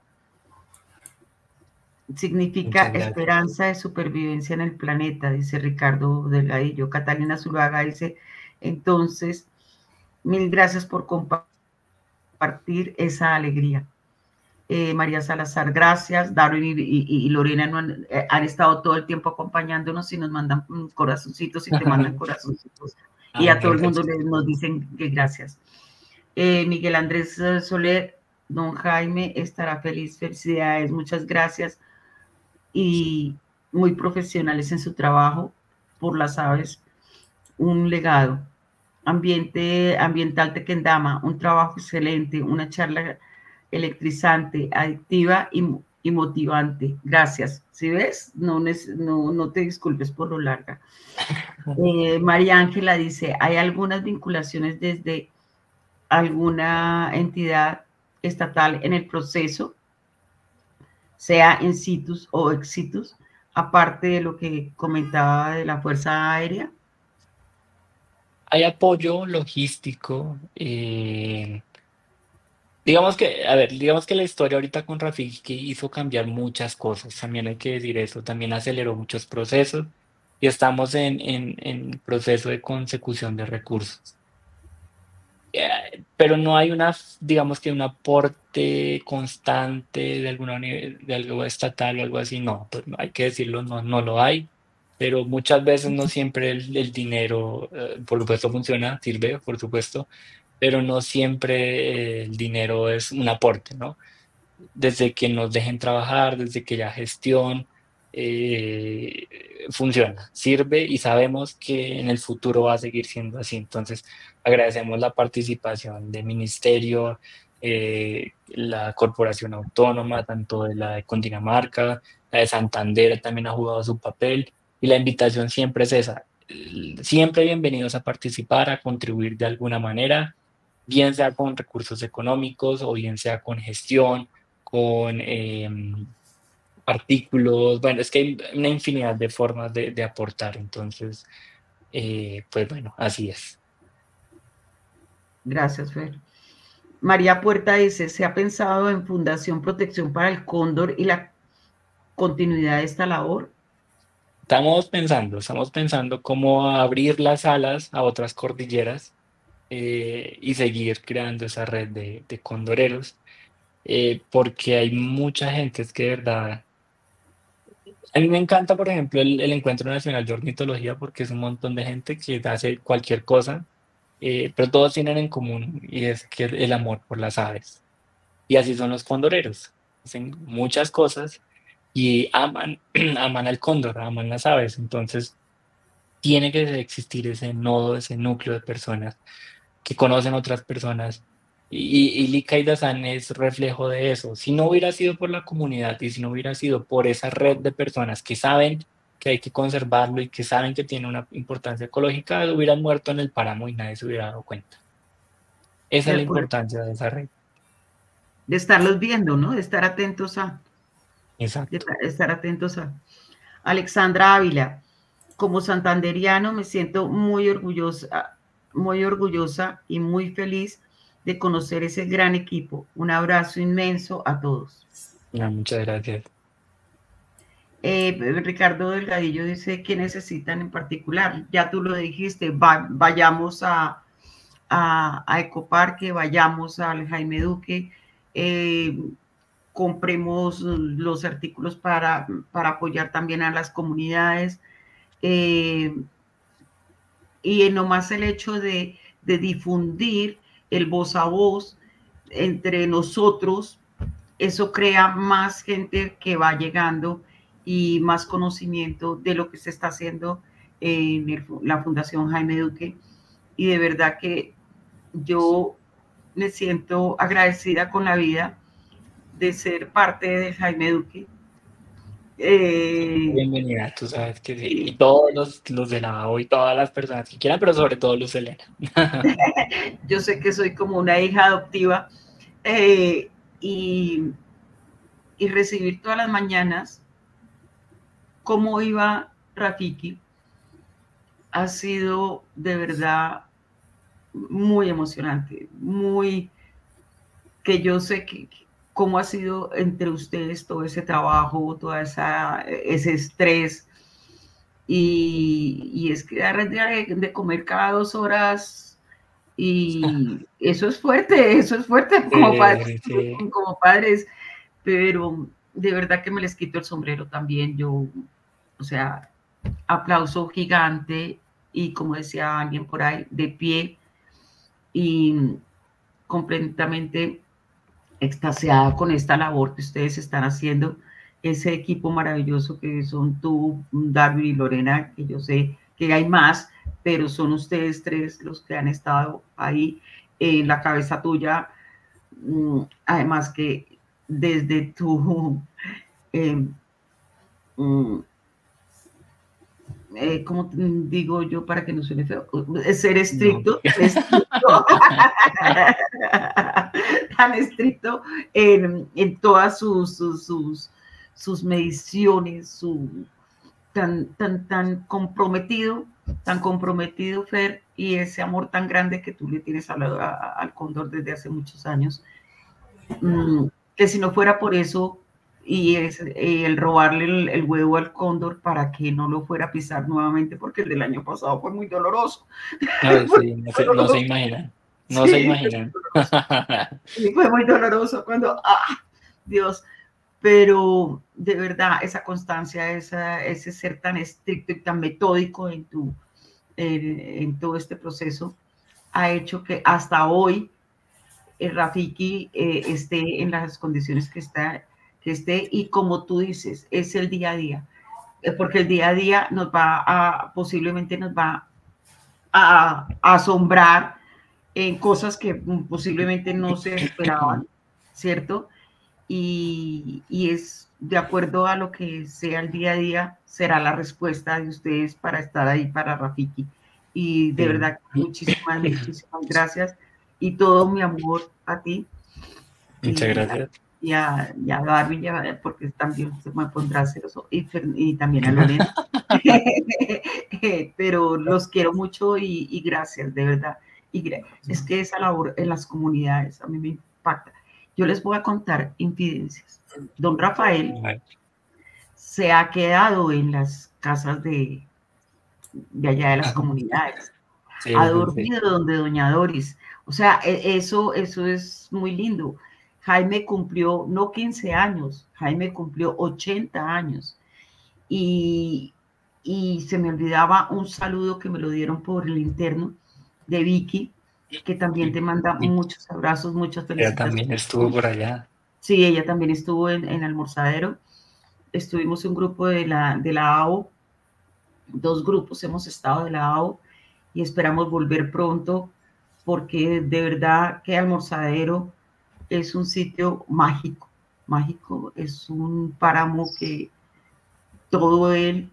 Significa Muchas gracias. esperanza de supervivencia en el planeta, dice Ricardo Delgadillo. Catalina Zuluaga dice, entonces, mil gracias por compartir esa alegría. María Salazar, gracias. Darwin y Lorena no han estado todo el tiempo acompañándonos y nos mandan corazoncitos y te mandan corazoncitos. Y a todo el mundo nos dicen que gracias. Miguel Andrés Soler, don Jaime estará feliz, felicidades, muchas gracias. Y muy profesionales en su trabajo por las aves, un legado. Ambiental Tequendama, un trabajo excelente, una charla electrizante, adictiva y motivante. Gracias. ¿Sí ves? No te disculpes por lo larga. María Ángela dice, ¿hay algunas vinculaciones desde alguna entidad estatal en el proceso, sea in situ o ex situ, aparte de lo que comentaba de la Fuerza Aérea? Hay apoyo logístico. Digamos que, a ver, digamos que la historia ahorita con Rafiki hizo cambiar muchas cosas, también hay que decir eso, también aceleró muchos procesos y estamos en proceso de consecución de recursos. Pero no hay digamos que un aporte constante de de algo estatal o algo así, no, pues no, hay que decirlo, no, no lo hay, pero muchas veces no siempre el dinero, por supuesto funciona, sirve, por supuesto, pero no siempre el dinero es un aporte, ¿no? Desde que nos dejen trabajar, desde que ya gestión, eh, funciona, sirve y sabemos que en el futuro va a seguir siendo así. Entonces, agradecemos la participación del Ministerio, la Corporación Autónoma, tanto de la de Cundinamarca, la de Santander también ha jugado su papel y la invitación siempre es esa. Siempre bienvenidos a participar, a contribuir de alguna manera, bien sea con recursos económicos o bien sea con gestión, con artículos, bueno, es que hay una infinidad de formas de aportar, entonces, pues bueno, así es. Gracias, Fer. María Puerta dice, ¿se ha pensado en Fundación Protección para el Cóndor y la continuidad de esta labor? Estamos pensando cómo abrir las alas a otras cordilleras y seguir creando esa red de condoreros, porque hay mucha gente, es que de verdad. A mí me encanta, por ejemplo, el Encuentro Nacional de Ornitología porque es un montón de gente que hace cualquier cosa, pero todos tienen en común y es que el amor por las aves. Y así son los condoreros. Hacen muchas cosas y aman, aman al cóndor, aman las aves. Entonces, tiene que existir ese nodo, ese núcleo de personas que conocen otras personas. Y Lika y Dazan es reflejo de eso. Si no hubiera sido por la comunidad y si no hubiera sido por esa red de personas que saben que hay que conservarlo y que saben que tiene una importancia ecológica, hubieran muerto en el páramo y nadie se hubiera dado cuenta. Esa De es la acuerdo. importancia de esa red. De estarlos viendo, ¿no? De estar atentos de Exacto. estar atentos a. Alexandra Ávila, como santanderiano me siento muy orgullosa y muy feliz de conocer ese gran equipo. Un abrazo inmenso a todos. Muchas gracias. Ricardo Delgadillo dice que necesitan en particular. Ya tú lo dijiste, vayamos a Ecoparque, vayamos al Jaime Duque, compremos los artículos para apoyar también a las comunidades. Y nomás el hecho de difundir el voz a voz entre nosotros, eso crea más gente que va llegando y más conocimiento de lo que se está haciendo en la Fundación Jaime Duque. Y de verdad que yo me siento agradecida con la vida de ser parte de Jaime Duque. Bienvenida, tú sabes que sí. Y todos los de la AO y todas las personas que quieran, pero sobre todo Luz Helena. Yo sé que soy como una hija adoptiva y recibir todas las mañanas cómo iba Rafiki ha sido de verdad muy emocionante, muy que yo sé que cómo ha sido entre ustedes todo ese trabajo, todo ese estrés, y es que dar de comer cada 2 horas, y eso es fuerte como padres, Sí. como padres, pero de verdad que me les quito el sombrero también. Yo, o sea, aplauso gigante, y como decía alguien por ahí, de pie, y completamente extasiada con esta labor que ustedes están haciendo, ese equipo maravilloso que son tú, Darwin y Lorena, que yo sé que hay más, pero son ustedes 3 los que han estado ahí en la cabeza tuya. Además que desde tu ¿cómo digo yo para que no suene feo? Ser estricto, No. tan estricto en todas sus mediciones, tan comprometido, Fer, y ese amor tan grande que tú le tienes al cóndor desde hace muchos años, que si no fuera por eso, y el robarle el huevo al cóndor para que no lo fuera a pisar nuevamente, porque el del año pasado fue muy doloroso. Sí, no se imaginan. No se imaginan. Sí, fue muy doloroso cuando, Dios, pero de verdad esa constancia, ese ser tan estricto y tan metódico en todo este proceso ha hecho que hasta hoy el Rafiki esté en las condiciones que esté, y como tú dices, es el día a día, porque el día a día posiblemente nos va a asombrar en cosas que posiblemente no se esperaban, ¿cierto? Y es de acuerdo a lo que sea el día a día, será la respuesta de ustedes para estar ahí para Rafiki. Y de verdad, muchísimas gracias, y todo mi amor a ti. Muchas gracias. Y a Darwin, porque también se me pondrá celoso, y también a Lorena. Pero los quiero mucho, y gracias, de verdad. Y es que esa labor en las comunidades a mí me impacta. Yo les voy a contar infidencias. Don Rafael se ha quedado en las casas de allá de las comunidades. Sí, ha dormido donde doña Doris. O sea, eso es muy lindo. Jaime cumplió no 15 años, Jaime cumplió 80 años. Y se me olvidaba un saludo que me lo dieron por el interno de Vicky, que también te manda muchos abrazos, muchas felicitaciones. Ella también estuvo por allá. Sí, ella también estuvo en Almorzadero. Estuvimos un grupo de la AO, 2 grupos hemos estado de la AO, y esperamos volver pronto, porque de verdad que Almorzadero es un sitio mágico, es un páramo que todo él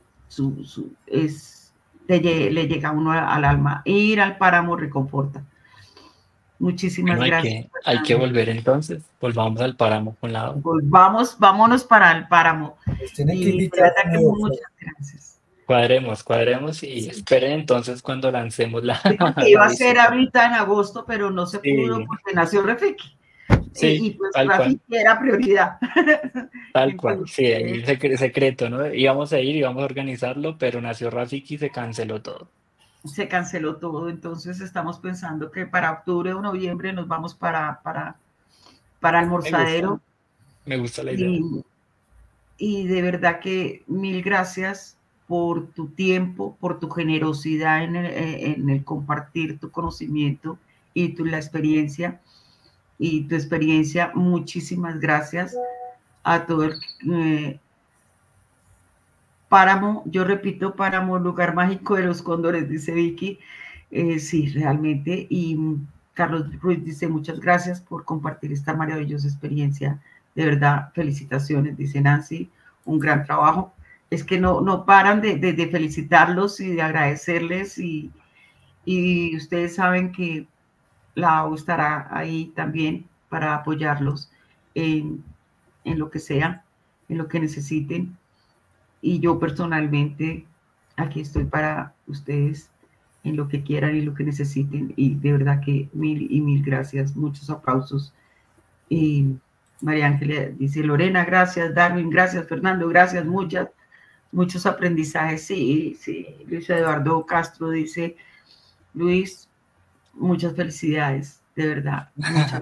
le llega a uno al alma. Ir al páramo reconforta. Muchísimas gracias. Hay que volver entonces. Volvamos al páramo con la... Vámonos para el páramo. Pues tienen que invitar. Muchas gracias. Cuadremos y esperen entonces cuando lancemos la, Dijo que iba la a ser visita. ahorita en agosto, pero no se pudo Sí, porque nació Rafiki. sí, Y pues tal cual, Rafiki era prioridad. tal cual. Sí, ahí Entonces, el secreto, ¿no? Íbamos a ir, íbamos a organizarlo, pero nació Rafiki y se canceló todo. se canceló todo. Entonces estamos pensando que para octubre o noviembre nos vamos para Me gusta, Almorzadero. me gusta la idea. Y, y de verdad que mil gracias por tu tiempo, por tu generosidad en el compartir tu conocimiento y la experiencia. Y tu experiencia, muchísimas gracias a todo el Páramo, yo repito, Páramo, lugar mágico de los cóndores, dice Vicky. Sí, realmente. Y Carlos Ruiz dice, muchas gracias por compartir esta maravillosa experiencia. De verdad, felicitaciones, dice Nancy, un gran trabajo. Es que no paran de felicitarlos y de agradecerles y ustedes saben que la AU estará ahí también para apoyarlos en, en lo que sea, en lo que necesiten. Y yo personalmente aquí estoy para ustedes en lo que quieran y lo que necesiten. Y de verdad que mil y mil gracias, muchos aplausos. Y María Ángeles dice, Lorena, gracias, Darwin, gracias, Fernando, gracias, muchos aprendizajes. Sí, sí, Luis Eduardo Castro dice, Luis, muchas felicidades, de verdad, muchas.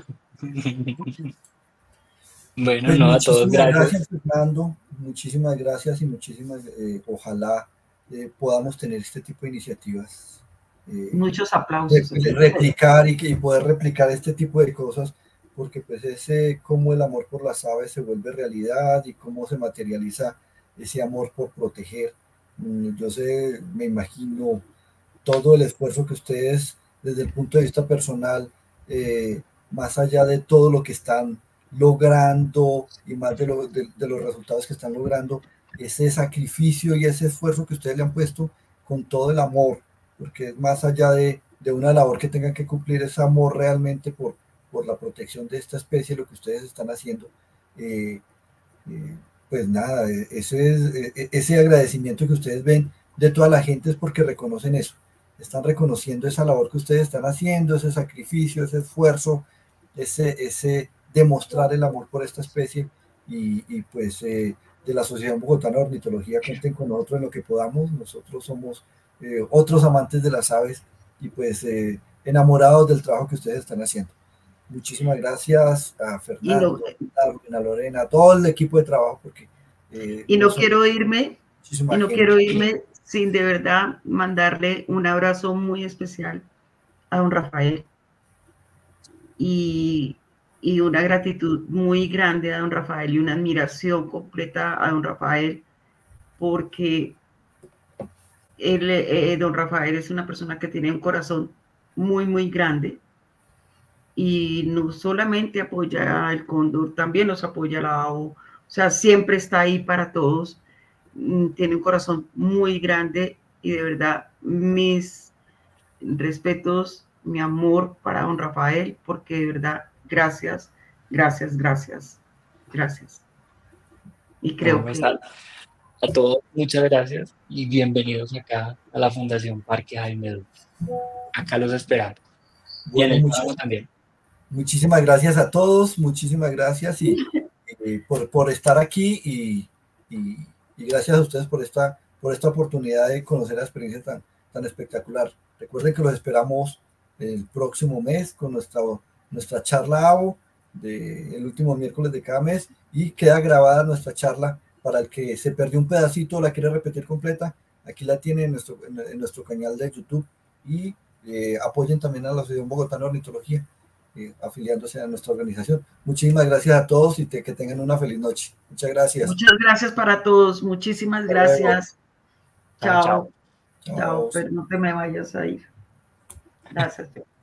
Bueno, Pues no, a todos muchísimas gracias. gracias, Fernando. Muchísimas gracias y muchísimas, ojalá podamos tener este tipo de iniciativas. Muchos aplausos. Replicar y poder replicar este tipo de cosas, porque pues ese cómo el amor por las aves se vuelve realidad y cómo se materializa ese amor por proteger. Yo sé, me imagino todo el esfuerzo que ustedes desde el punto de vista personal, más allá de todo lo que están logrando y más de los resultados que están logrando, ese sacrificio y ese esfuerzo que ustedes le han puesto con todo el amor, porque es más allá de una labor que tengan que cumplir, es amor realmente por la protección de esta especie, lo que ustedes están haciendo. Eh, pues nada, ese agradecimiento que ustedes ven de toda la gente es porque reconocen eso, están reconociendo esa labor que ustedes están haciendo, ese sacrificio, ese esfuerzo, ese demostrar el amor por esta especie y pues de la Asociación Bogotana de Ornitología cuenten con nosotros en lo que podamos, nosotros somos otros amantes de las aves y pues enamorados del trabajo que ustedes están haciendo. Muchísimas gracias a No, Fernando, a Lorena, a todo el equipo de trabajo, porque no quiero irme, muchísima quiero gente. irme sin de verdad mandarle un abrazo muy especial a don Rafael y, y una gratitud muy grande a don Rafael y una admiración completa a don Rafael porque don Rafael es una persona que tiene un corazón muy grande y no solamente apoya el Cóndor, también nos apoya la AO, o sea, siempre está ahí para todos, tiene un corazón muy grande y de verdad mis respetos, mi amor para don Rafael, porque de verdad, gracias, gracias, gracias, gracias. Y No, creo pues que... a todos muchas gracias y bienvenidos acá a la Fundación Parque Jaime Duque. Acá los esperamos. Y en Bueno, el programa también. muchísimas gracias a todos, muchísimas gracias y por estar aquí y gracias a ustedes por esta oportunidad de conocer la experiencia tan espectacular. Recuerden que los esperamos el próximo mes con nuestra charla AVO del último miércoles de cada mes y queda grabada nuestra charla para el que se perdió un pedacito o la quiere repetir completa. Aquí la tiene en nuestro canal de YouTube y apoyen también a la Asociación Bogotana de Ornitología, afiliándose a nuestra organización. Muchísimas gracias a todos y que tengan una feliz noche. Muchas gracias. Muchas gracias para todos, muchísimas Hasta luego. gracias. Chao, chao. Chao, chao, pero no te me vayas a ir. Gracias.